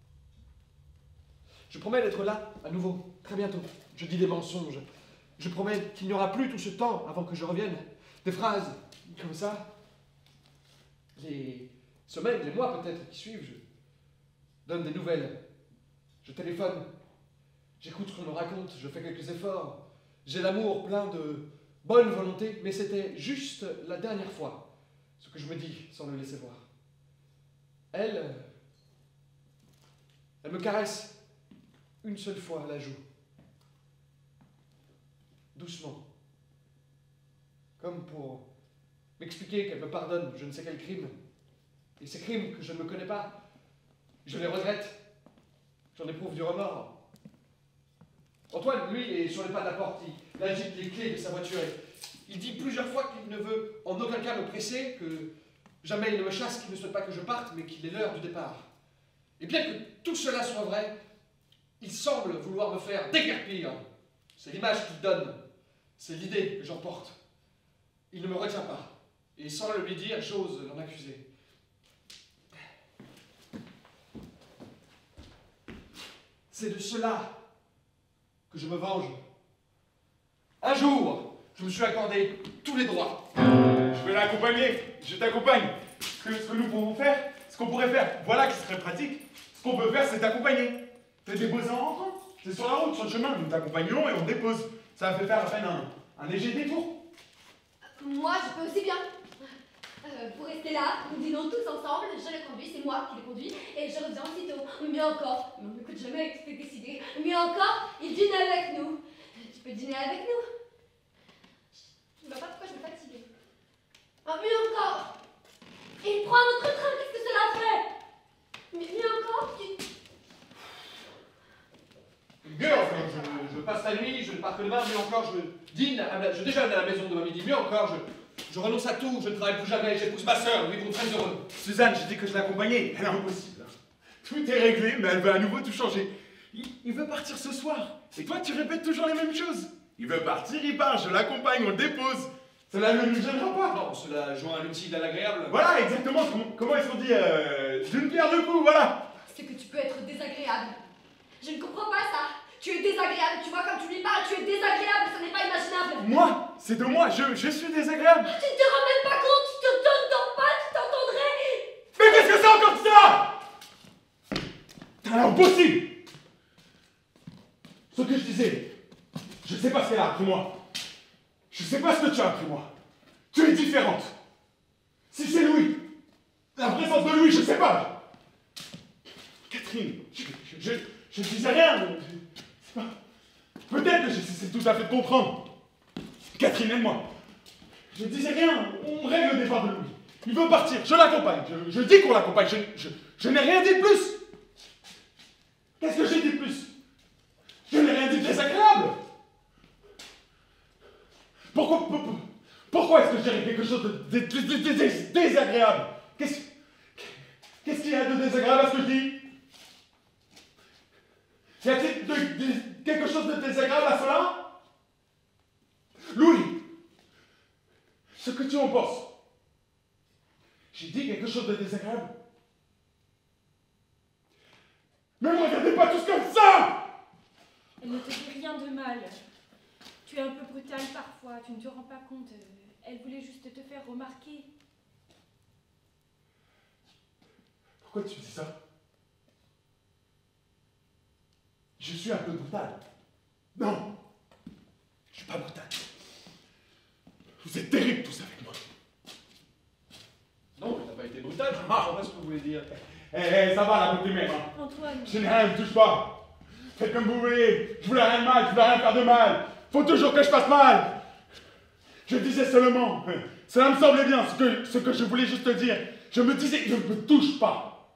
Je promets d'être là, à nouveau, très bientôt. Je dis des mensonges. Je promets qu'il n'y aura plus tout ce temps avant que je revienne. Des phrases comme ça. Les semaines, les mois peut-être qui suivent, je donne des nouvelles. Je téléphone. J'écoute ce qu'on me raconte. Je fais quelques efforts. J'ai l'amour plein de bonne volonté, mais c'était juste la dernière fois ce que je me dis sans le laisser voir. Elle, elle me caresse une seule fois à la joue. Doucement. Comme pour m'expliquer qu'elle me pardonne je ne sais quel crime. Et ces crimes que je ne me connais pas, je les regrette. J'en éprouve du remords. Antoine, lui, est sur les pas de la porte. Il agite les clés de sa voiture. Il dit plusieurs fois qu'il ne veut en aucun cas me presser, que jamais il ne me chasse, qu'il ne souhaite pas que je parte, mais qu'il est l'heure du départ. Et bien que tout cela soit vrai, il semble vouloir me faire déguerpir. C'est l'image qu'il donne. C'est l'idée que j'emporte. Il ne me retient pas. Et sans le lui dire, j'ose l'en accuser. C'est de cela que je me venge. Un jour, je me suis accordé tous les droits. Je vais l'accompagner. Je t'accompagne. Ce que, ce que nous pouvons faire, ce qu'on pourrait faire, voilà qui serait pratique. Ce qu'on peut faire, c'est t'accompagner. Te déposer en rentrant. C'est sur la route, sur le chemin. Nous t'accompagnons et on te dépose. Ça fait faire à peine un, un léger détour. Moi, je peux aussi bien. Euh, pour rester là, nous dînons tous ensemble, je le conduis, c'est moi qui le conduis, et je reviens aussitôt. Mieux encore, mais on n'écoute jamais, tout est décidé. Mieux encore, il dîne avec nous. Tu peux dîner avec nous. Je ne vois pas pourquoi je me fatigue. Oh, mieux encore, il prend notre train, qu'est-ce que cela fait? Mais mieux encore, tu... Mieux encore, je, je passe la nuit, je ne pars que demain, mieux encore, je dîne, à la, je déjeune à la maison de ma midi, mieux encore, je, Je renonce à tout, je ne travaille plus jamais, j'épouse ma sœur, nous vivons très heureux. Suzanne, j'ai dit que je l'accompagnais. Elle est impossible. Tout est réglé, mais elle veut à nouveau tout changer. Il, il veut partir ce soir. Et toi, tu répètes toujours les mêmes choses. Il veut partir, il part, je l'accompagne, on le dépose. Cela ne nous gênera pas. Non, cela joint l'utile à l'agréable. Voilà, exactement. Comment, comment est-ce qu'on dit euh, d'une pierre deux coups, voilà. C'est que tu peux être désagréable. Je ne comprends pas ça. Tu es désagréable, tu vois, comme tu lui parles, tu es désagréable, ça n'est pas imaginable. Moi, c'est de moi, je, je suis désagréable. Tu ne te rends même pas compte, tu te donnes dans pas, tu t'entendrais. Mais qu'est-ce que c'est encore que ça? C'est impossible. Ce que je disais, je sais pas ce qu'elle a appris moi. Je sais pas ce que tu as appris moi. Tu es différente. Si c'est Louis, la présence de Louis, je sais pas. Catherine, je, je, je, je ne disais rien. C'est pas... Peut-être que j'essaie tout à fait de comprendre. Catherine, aide-moi. Je ne disais rien. On règle le départ de Louis. Il veut partir. Je l'accompagne. Je, je dis qu'on l'accompagne. Je, je, je n'ai rien dit de plus. Qu'est-ce que j'ai dit de plus? Je n'ai rien dit de désagréable. Pourquoi, pourquoi, pourquoi est-ce que je dirais quelque chose de, de, de, de, de, de désagréable? Qu'est-ce qu'est-ce qu'il y a de désagréable à ce que je dis? Y a-t-il de, de, quelque chose de désagréable à cela? Louis, ce que tu en penses? J'ai dit quelque chose de désagréable? Mais ne me regardez pas tous comme ça! Elle ne te dit rien de mal. Tu es un peu brutal parfois, tu ne te rends pas compte. Elle voulait juste te faire remarquer. Pourquoi tu dis ça? Je suis un peu brutal. Non, je suis pas brutal. Vous êtes terribles tous avec moi. Non, tu n'as pas été brutal, je ne comprends pas ce que vous voulez dire. Eh, eh, ça va la beauté même. Hein. Antoine, Je n'ai rien, ne me touche pas. Faites comme vous voulez. Je voulais rien de mal, je voulais rien faire de mal. Faut toujours que je fasse mal. Je disais seulement, cela me semblait bien, ce que, ce que je voulais juste te dire. Je me disais, ne me touche pas.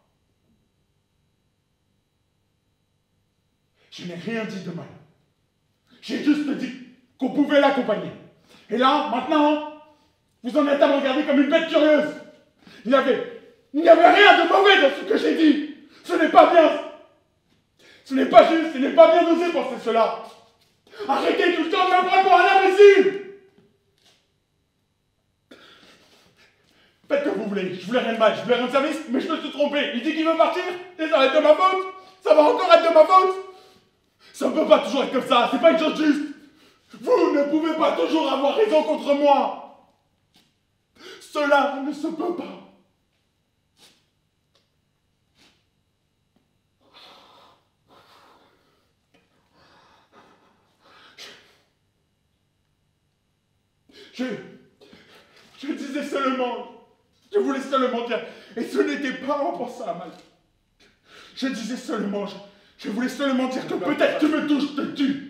Je n'ai rien dit de mal. J'ai juste dit qu'on pouvait l'accompagner. Et là, maintenant, vous en êtes à me regarder comme une bête curieuse. Il n'y avait, il n'y avait rien de mauvais dans ce que j'ai dit. Ce n'est pas bien. Ce n'est pas juste, ce n'est pas bien d'oser penser cela. Arrêtez tout le temps de me prendre pour un imbécile. Faites comme vous voulez, je voulais rien de mal, je voulais rendre service, mais je me suis trompé. Il dit qu'il veut partir, et ça va être de ma faute. Ça va encore être de ma faute. Ça ne peut pas toujours être comme ça, c'est pas une chose juste. Vous ne pouvez pas toujours avoir raison contre moi. Cela ne se peut pas. Je, je disais seulement, je voulais seulement dire, et ce n'était pas en pensant à mal. Je disais seulement, je, je voulais seulement dire que peut-être tu me touches, je te tue.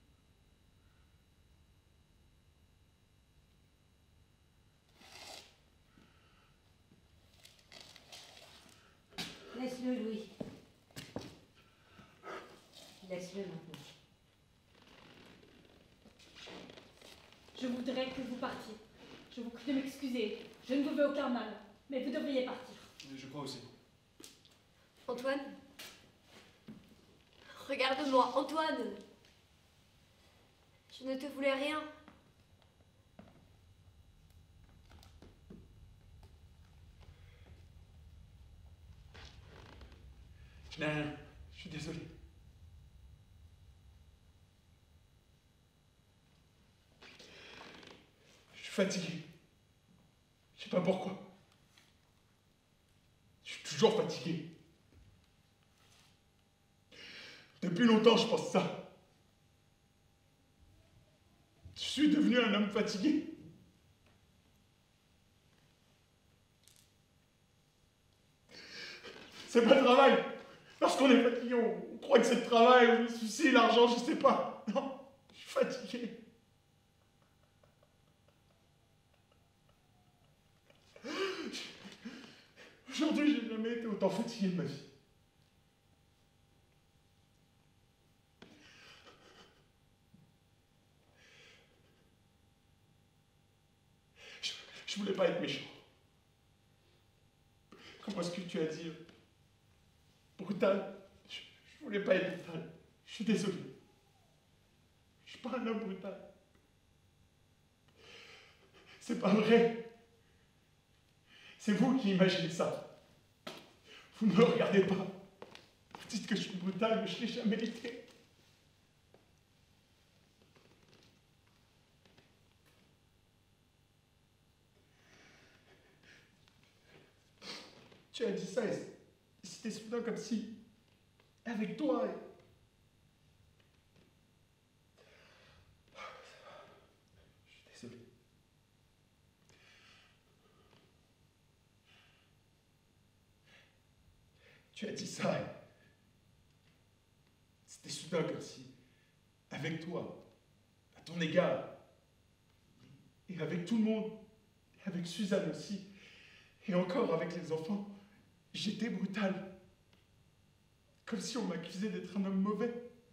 Laisse-le, Louis. Laisse-le maintenant. je voudrais que vous partiez. Je vous prie de m'excuser. Je ne vous veux aucun mal, mais vous devriez partir. Je crois aussi. Antoine? Regarde-moi, Antoine! Je ne te voulais rien. Je n'ai rien. Je suis désolé. Je suis fatigué. Je sais pas pourquoi. Je suis toujours fatigué. Depuis longtemps, je pense ça. Je suis devenu un homme fatigué. C'est pas le travail. Lorsqu'on est fatigué, on croit que c'est le travail, ou le souci, l'argent, je sais pas. Non, je suis fatigué. Aujourd'hui, j'ai jamais été autant fatigué de ma vie. Je, pas être méchant. Comment est-ce que tu as dit euh, brutal? je, je voulais pas être brutal. Je suis désolé. Je suis pas un homme brutal. C'est pas vrai. C'est vous qui imaginez ça. Vous ne me regardez pas. Vous dites que je suis brutal, mais je l'ai jamais été. Tu as dit ça et c'était soudain comme si, avec toi, et... je suis désolé. Tu as dit ça et c'était soudain comme si, avec toi, à ton égard, et avec tout le monde, et avec Suzanne aussi, et encore avec les enfants, j'étais brutal. Comme si on m'accusait d'être un homme mauvais.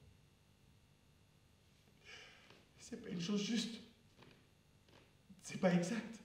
C'est pas une chose juste. C'est pas exact.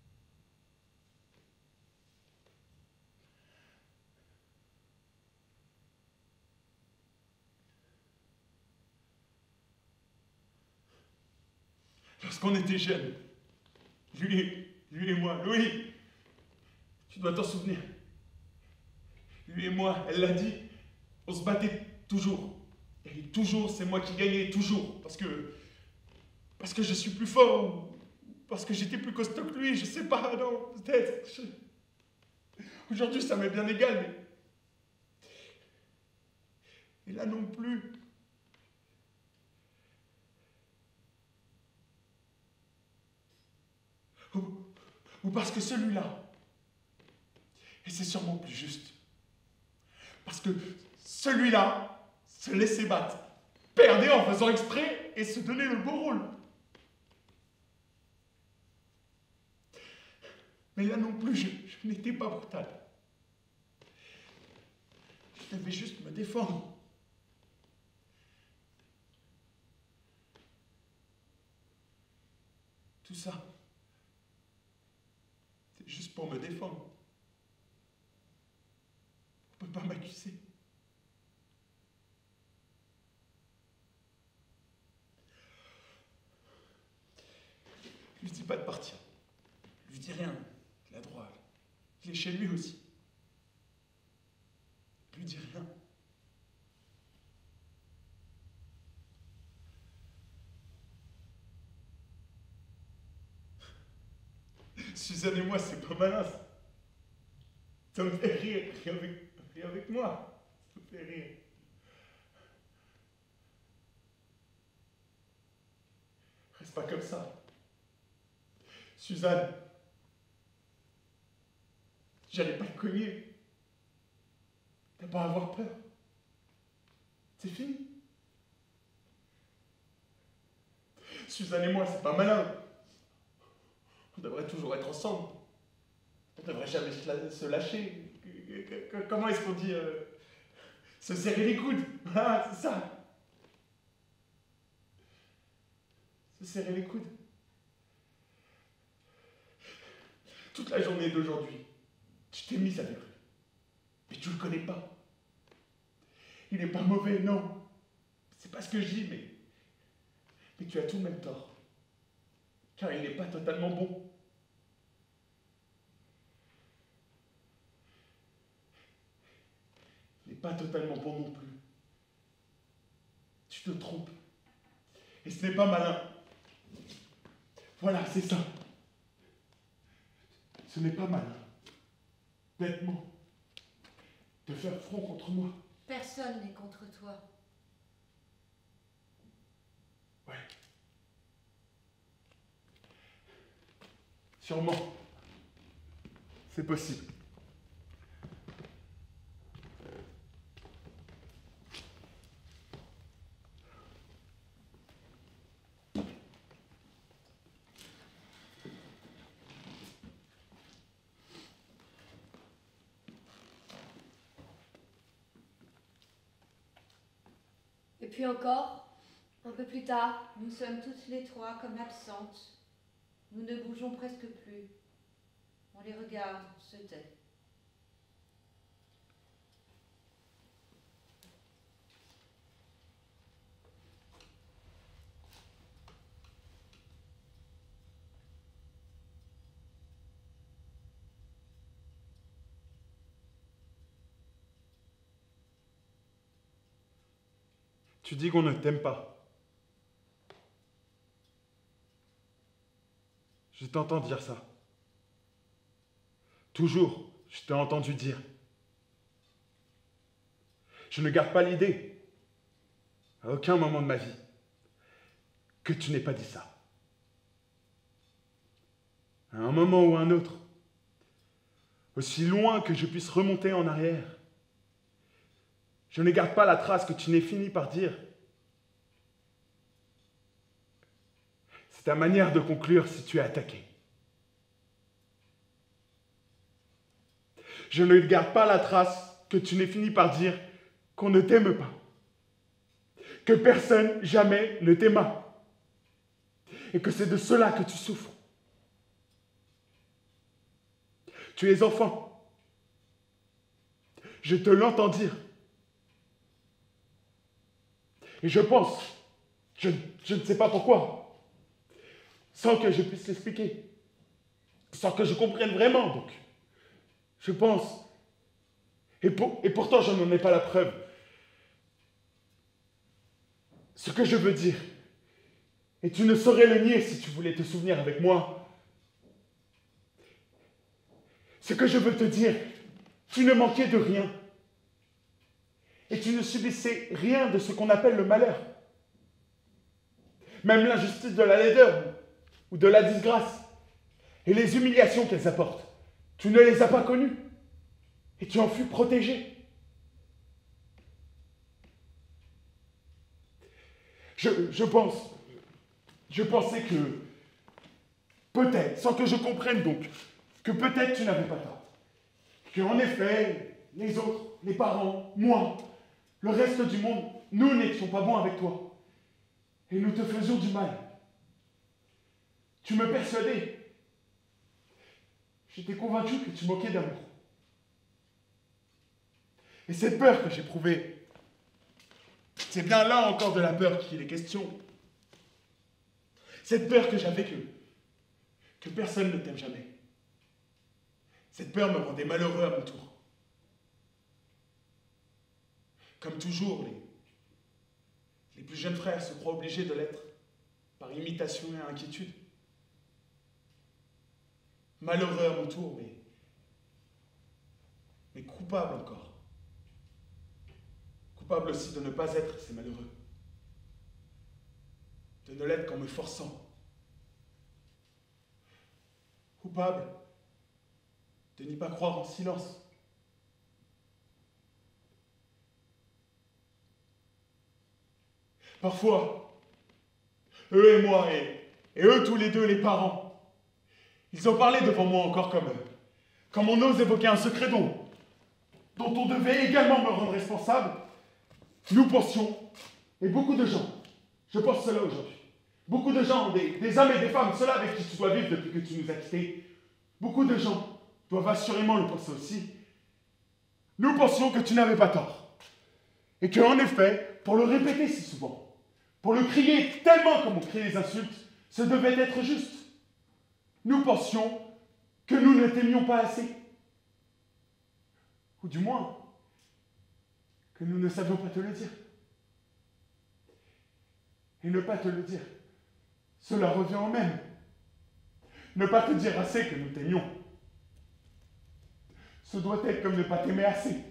Lorsqu'on était jeunes, lui, lui et moi, Louis, tu dois t'en souvenir. Lui et moi, elle l'a dit, on se battait toujours. Et toujours, c'est moi qui gagnais, toujours. Parce que... Parce que je suis plus fort, ou parce que j'étais plus costaud que lui, je sais pas, non, peut-être. Je... Aujourd'hui, ça m'est bien égal, mais... Et là non plus. Ou, ou parce que celui-là, et c'est sûrement plus juste, parce que celui-là se laissait battre, perdait en faisant exprès et se donnait le beau rôle. Mais là non plus, je, je n'étais pas brutal. Je devais juste me défendre. Tout ça, c'est juste pour me défendre. On ne peut pas m'accuser. Je lui dis pas de partir. Je lui dis rien. Il a droit. Il est chez lui aussi. Je lui dis rien. Suzanne et moi, c'est pas malin. Ça me fait rire. Rien avec, rien avec moi. Ça me fait rire. Reste pas comme ça. Suzanne, j'allais pas le cogner. T'as pas à avoir peur. C'est fini. Suzanne et moi, c'est pas malin. On devrait toujours être ensemble. On devrait jamais se lâcher. Comment est-ce qu'on dit euh, se serrer les coudes. Voilà, c'est ça. Se serrer les coudes. Toute la journée d'aujourd'hui, tu t'es mise avec lui. Mais tu le connais pas. Il n'est pas mauvais, non. C'est pas ce que je dis, mais... Mais tu as tout le même tort. Car il n'est pas totalement bon. Il n'est pas totalement bon non plus. Tu te trompes. Et ce n'est pas malin. Voilà, c'est ça. Ce n'est pas malin, bêtement, de faire front contre moi. Personne n'est contre toi. Ouais. Sûrement. C'est possible. Et puis encore, un peu plus tard. Nous sommes toutes les trois comme absentes. Nous ne bougeons presque plus. On les regarde, se tait. Tu dis qu'on ne t'aime pas. Je t'entends dire ça. Toujours, je t'ai entendu dire. Je ne garde pas l'idée, à aucun moment de ma vie, que tu n'aies pas dit ça. À un moment ou un autre, aussi loin que je puisse remonter en arrière, je ne garde pas la trace que tu n'aies fini par dire. C'est ta manière de conclure si tu es attaqué. Je ne garde pas la trace que tu n'aies fini par dire qu'on ne t'aime pas. Que personne jamais ne t'aima. Et que c'est de cela que tu souffres. Tu es enfant. Je te l'entends dire. Et je pense, je, je ne sais pas pourquoi, sans que je puisse l'expliquer, sans que je comprenne vraiment, donc, je pense, et, pour, et pourtant je n'en ai pas la preuve. Ce que je veux dire, et tu ne saurais le nier si tu voulais te souvenir avec moi, ce que je veux te dire, tu ne manquais de rien. Et tu ne subissais rien de ce qu'on appelle le malheur. Même l'injustice de la laideur ou de la disgrâce et les humiliations qu'elles apportent, tu ne les as pas connues et tu en fus protégé. Je, je pense, je pensais que, peut-être, sans que je comprenne donc, que peut-être tu n'avais pas tort. Qu'en effet, les autres, les parents, moi, le reste du monde, nous n'étions pas bons avec toi. Et nous te faisions du mal. Tu me persuadais. J'étais convaincu que tu moquais d'amour. Et cette peur que j'éprouvais, c'est bien là encore de la peur qu'il est question. Cette peur que j'avais que, que personne ne t'aime jamais. Cette peur me rendait malheureux à mon tour. Comme toujours, les, les plus jeunes frères se croient obligés de l'être, par imitation et inquiétude. Malheureux à mon tour, mais, mais coupable encore. Coupable aussi de ne pas être ces malheureux. De ne l'être qu'en me forçant. Coupable de n'y pas croire en silence. Parfois, eux et moi, et, et eux tous les deux, les parents, ils ont parlé devant moi encore comme eux, comme on ose évoquer un secret dont, dont on devait également me rendre responsable. Nous pensions, et beaucoup de gens, je pense cela aujourd'hui, beaucoup de gens, des, des hommes et des femmes, ceux-là avec qui tu dois vivre depuis que tu nous as quittés, beaucoup de gens doivent assurément le penser aussi. Nous pensions que tu n'avais pas tort, et qu'en effet, pour le répéter si souvent, pour le crier tellement comme on crie les insultes, ce devait être juste. Nous pensions que nous ne t'aimions pas assez. Ou du moins, que nous ne savions pas te le dire. Et ne pas te le dire, cela revient au même. Ne pas te dire assez que nous t'aimions, ce doit être comme ne pas t'aimer assez.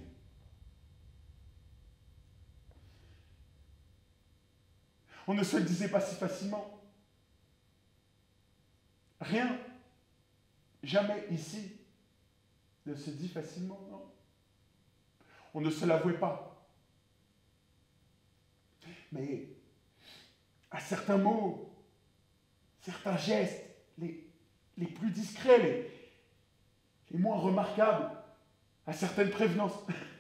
On ne se le disait pas si facilement. Rien, jamais ici, ne se dit facilement, non. On ne se l'avouait pas. Mais à certains mots, certains gestes, les, les plus discrets, les, les moins remarquables, à certaines prévenances.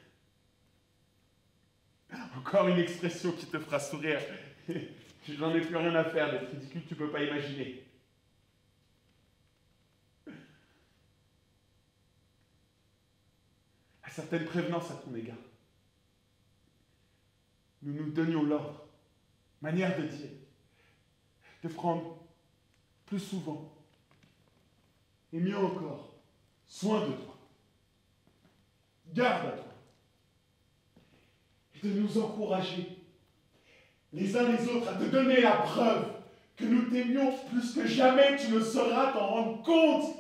Encore une expression qui te fera sourire. Je n'en ai plus rien à faire d'être ridicule, tu peux pas imaginer. à certaines prévenances à ton égard. Nous nous donnions l'ordre, manière de dire, de prendre plus souvent, et mieux encore, soin de toi. Garde à toi. Et de nous encourager, les uns les autres, à te donner la preuve que nous t'aimions plus que jamais tu ne sauras t'en rendre compte.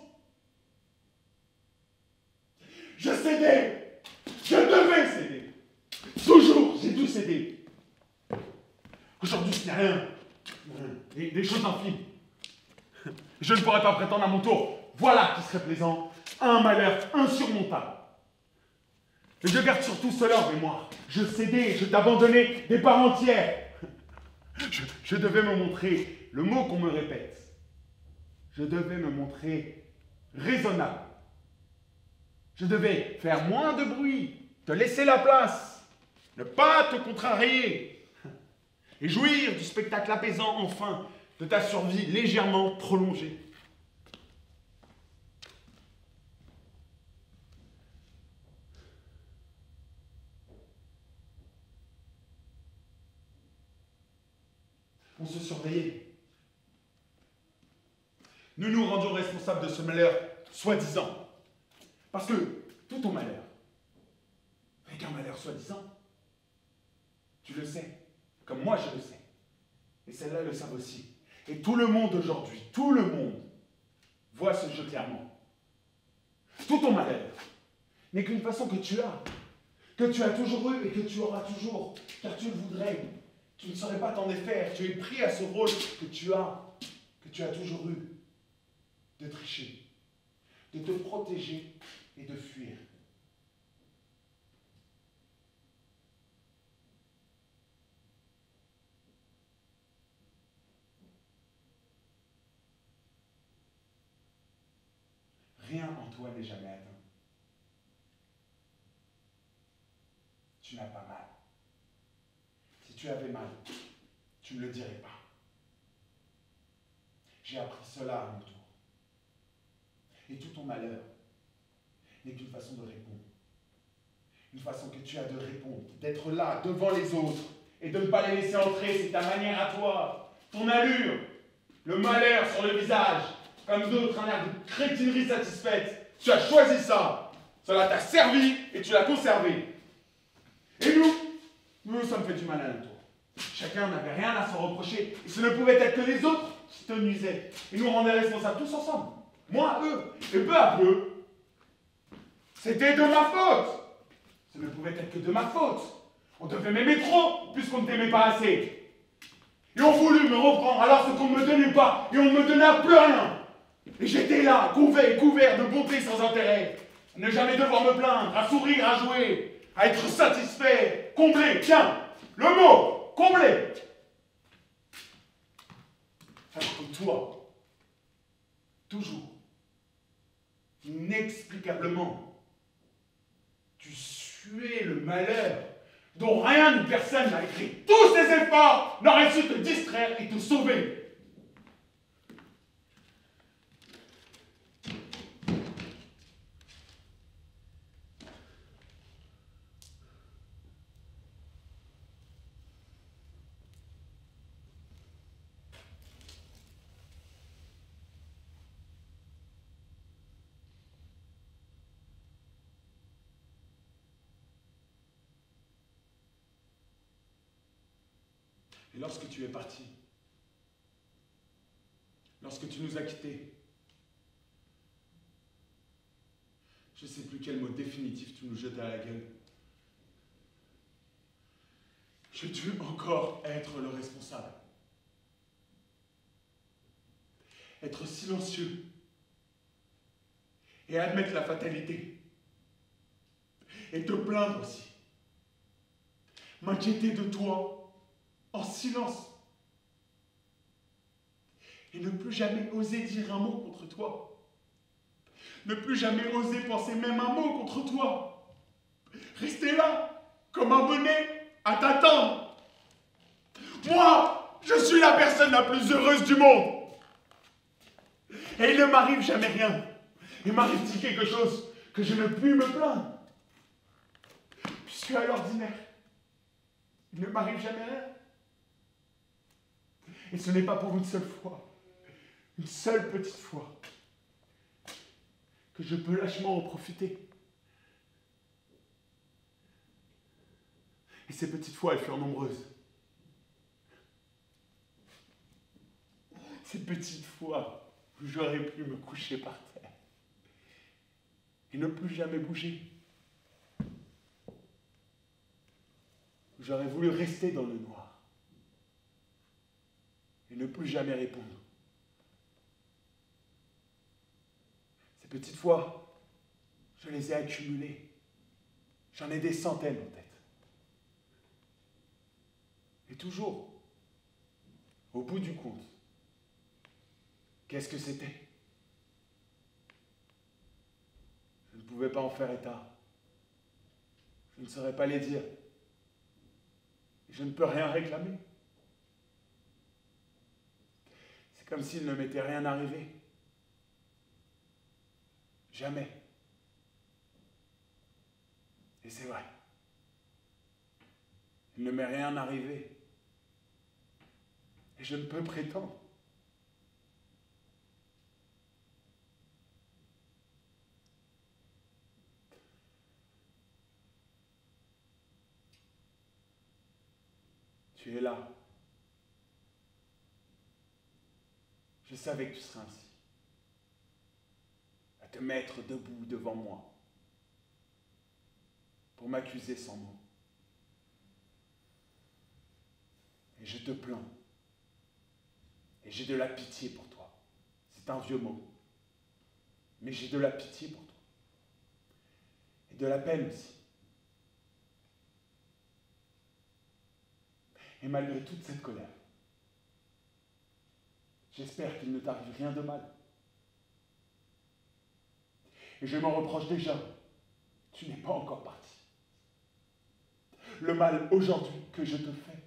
Je cédais, je devais céder. Toujours, j'ai dû céder. Aujourd'hui, ce n'est rien. Des, des choses infimes. Je ne pourrais pas prétendre à mon tour. Voilà qui serait plaisant. Un malheur insurmontable. Mais je garde surtout cela en mémoire. Je cédais, je t'abandonnais des parts entières. Je, je devais me montrer le mot qu'on me répète. Je devais me montrer raisonnable. Je devais faire moins de bruit, te laisser la place, ne pas te contrarier et jouir du spectacle apaisant enfin de ta survie légèrement prolongée. On se surveillait. Nous nous rendions responsables de ce malheur, soi-disant. Parce que tout ton malheur n'est qu'un malheur soi-disant. Tu le sais, comme moi je le sais. Et celles-là le savent aussi. Et tout le monde aujourd'hui, tout le monde, voit ce jeu clairement. Tout ton malheur n'est qu'une façon que tu as, que tu as toujours eu et que tu auras toujours, car tu le voudrais. Tu ne saurais pas t'en défaire. Tu es pris à ce rôle que tu as, que tu as toujours eu, de tricher, de te protéger et de fuir. Rien en toi n'est jamais atteint. Tu n'as pas mal. Si tu avais mal, tu ne le dirais pas. J'ai appris cela à mon tour. Et tout ton malheur n'est qu'une façon de répondre. Une façon que tu as de répondre, d'être là, devant les autres, et de ne pas les laisser entrer, c'est ta manière à toi. Ton allure, le malheur sur le visage, comme d'autres, un air de crétinerie satisfaite. Tu as choisi ça. Cela t'a servi et tu l'as conservé. Et nous, nous nous sommes fait du mal à notre tour. Chacun n'avait rien à se reprocher. Et ce ne pouvait être que les autres qui te nuisaient. Ils nous rendaient responsables tous ensemble. Moi, eux. Et peu à peu, c'était de ma faute. Ce ne pouvait être que de ma faute. On devait m'aimer trop, puisqu'on ne t'aimait pas assez. Et on voulut me reprendre alors ce qu'on ne me donnait pas, et on ne me donna plus rien. Et j'étais là, couvert, couvert de bonté sans intérêt, à ne jamais devoir me plaindre, à sourire, à jouer, à être satisfait, comblé, tiens, le mot, comblé. Alors que toi, toujours, inexplicablement, tu suais le malheur dont rien ni personne, malgré tous ces efforts, n'aurait su te distraire et te sauver. Et lorsque tu es parti, lorsque tu nous as quittés, je ne sais plus quel mot définitif tu nous jetais à la gueule. Je dû encore être le responsable. Être silencieux et admettre la fatalité. Et te plaindre aussi. M'inquiéter de toi en silence. Et ne plus jamais oser dire un mot contre toi. Ne plus jamais oser penser même un mot contre toi. Rester là, comme un bonnet, à t'attendre. Moi, je suis la personne la plus heureuse du monde. Et il ne m'arrive jamais rien. Il m'arrive-t-il quelque chose que je ne puis me plaindre? suis à l'ordinaire. Il ne m'arrive jamais rien. Et ce n'est pas pour une seule fois, une seule petite fois, que je peux lâchement en profiter. Et ces petites fois, elles furent nombreuses. Ces petites fois où j'aurais pu me coucher par terre et ne plus jamais bouger. Où j'aurais voulu rester dans le noir et ne plus jamais répondre. Ces petites fois, je les ai accumulées. J'en ai des centaines en tête. Et toujours, au bout du compte, qu'est-ce que c'était? Je ne pouvais pas en faire état. Je ne saurais pas les dire. Et je ne peux rien réclamer. C'est comme s'il ne m'était rien arrivé. Jamais. Et c'est vrai. Il ne m'est rien arrivé. Et je ne peux prétendre. Tu es là. Je savais que tu serais ainsi. À te mettre debout devant moi. Pour m'accuser sans mots. Et je te plains. Et j'ai de la pitié pour toi. C'est un vieux mot. Mais j'ai de la pitié pour toi. Et de la peine aussi. Et malgré toute cette colère, j'espère qu'il ne t'arrive rien de mal. Et je m'en reproche déjà. Tu n'es pas encore parti. Le mal aujourd'hui que je te fais,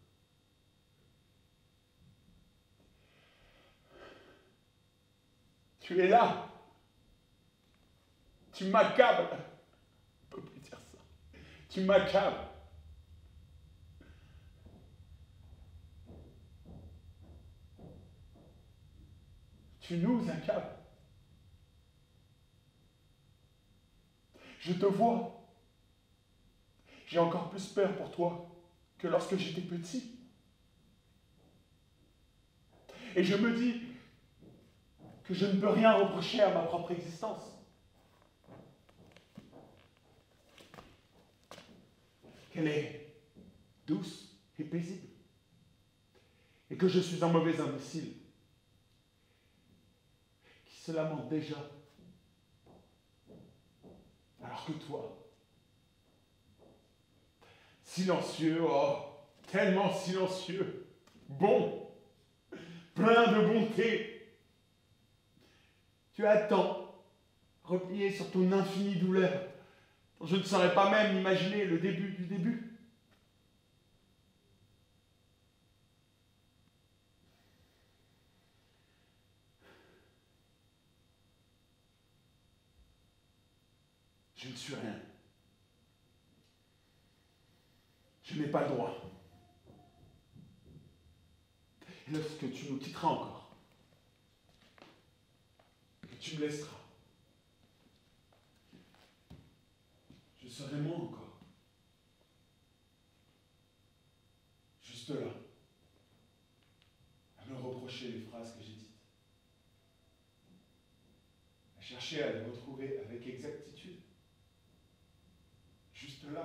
tu es là. Tu m'accables. On ne peut plus dire ça. Tu m'accables. Tu nous accables. Je te vois. J'ai encore plus peur pour toi que lorsque j'étais petit. Et je me dis que je ne peux rien reprocher à ma propre existence. Qu'elle est douce et paisible. Et que je suis un mauvais imbécile qui se lamente déjà. Alors que toi, silencieux, oh, tellement silencieux, bon, plein de bonté, tu attends, replié sur ton infinie douleur, dont je ne saurais pas même imaginer le début du début. Je ne suis rien. Je n'ai pas le droit. Et lorsque tu nous quitteras encore, que tu me laisseras, je serai moi encore. Juste là, à me reprocher les phrases que j'ai dites, à chercher à les retrouver avec exactitude. Juste là,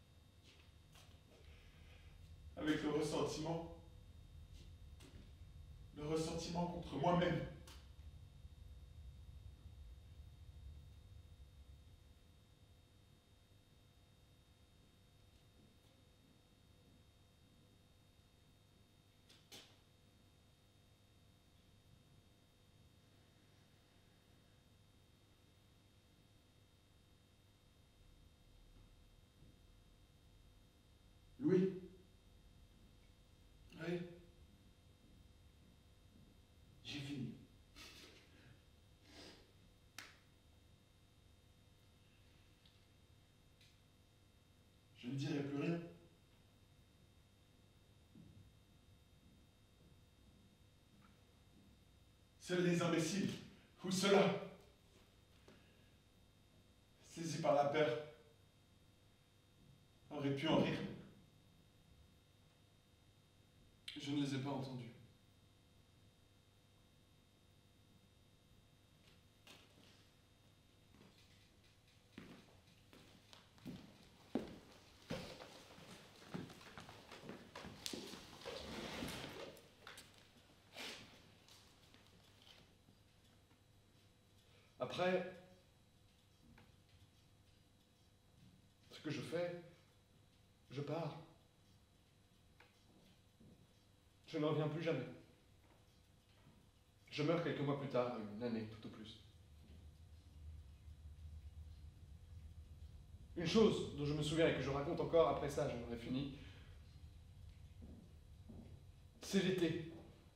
avec le ressentiment, le ressentiment contre moi-même. Louis? Oui. J'ai fini. je ne dirai plus rien. Seuls les imbéciles, ou ceux-là, saisis par la peur, auraient pu en rire. Je ne les ai pas entendus. Après, ce que je fais, je pars. Je ne reviens plus jamais. Je meurs quelques mois plus tard, une année tout au plus. Une chose dont je me souviens et que je raconte encore après ça, j'en aurai fini, c'est l'été.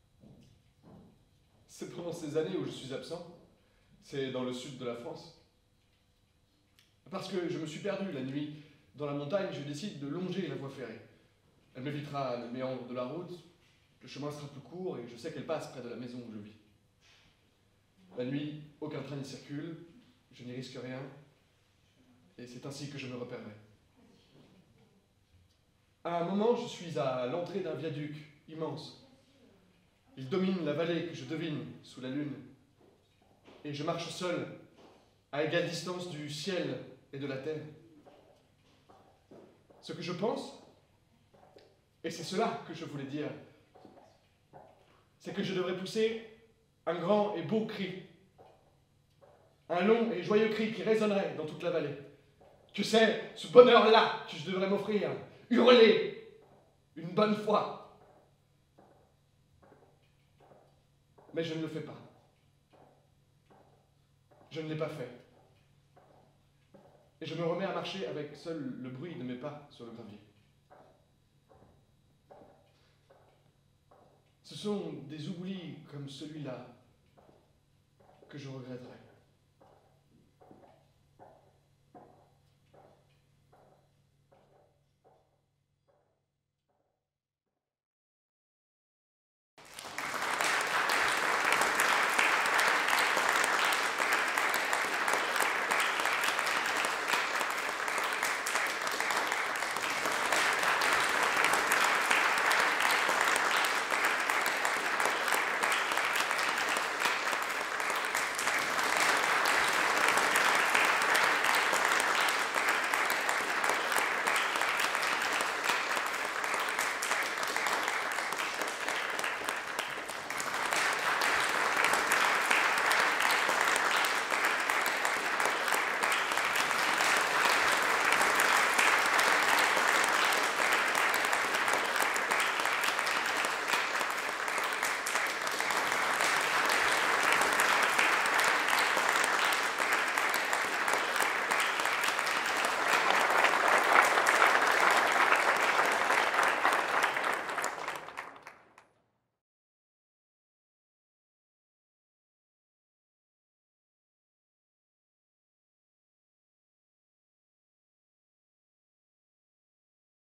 C'est pendant ces années où je suis absent. C'est dans le sud de la France. Parce que je me suis perdu la nuit dans la montagne, je décide de longer la voie ferrée. Elle m'évitera le méandre de la route, le chemin sera plus court et je sais qu'elle passe près de la maison où je vis. La nuit, aucun train n'y circule, je n'y risque rien, et c'est ainsi que je me repérerai. À un moment, je suis à l'entrée d'un viaduc immense. Il domine la vallée que je devine sous la lune. Et je marche seul, à égale distance du ciel et de la terre. Ce que je pense, et c'est cela que je voulais dire, c'est que je devrais pousser un grand et beau cri, un long et joyeux cri qui résonnerait dans toute la vallée. Que c'est ce bonheur-là que je devrais m'offrir, hurler une bonne fois. Mais je ne le fais pas. Je ne l'ai pas fait. Et je me remets à marcher avec seul le bruit de mes pas sur le gravier. Ce sont des oublis comme celui-là que je regretterai.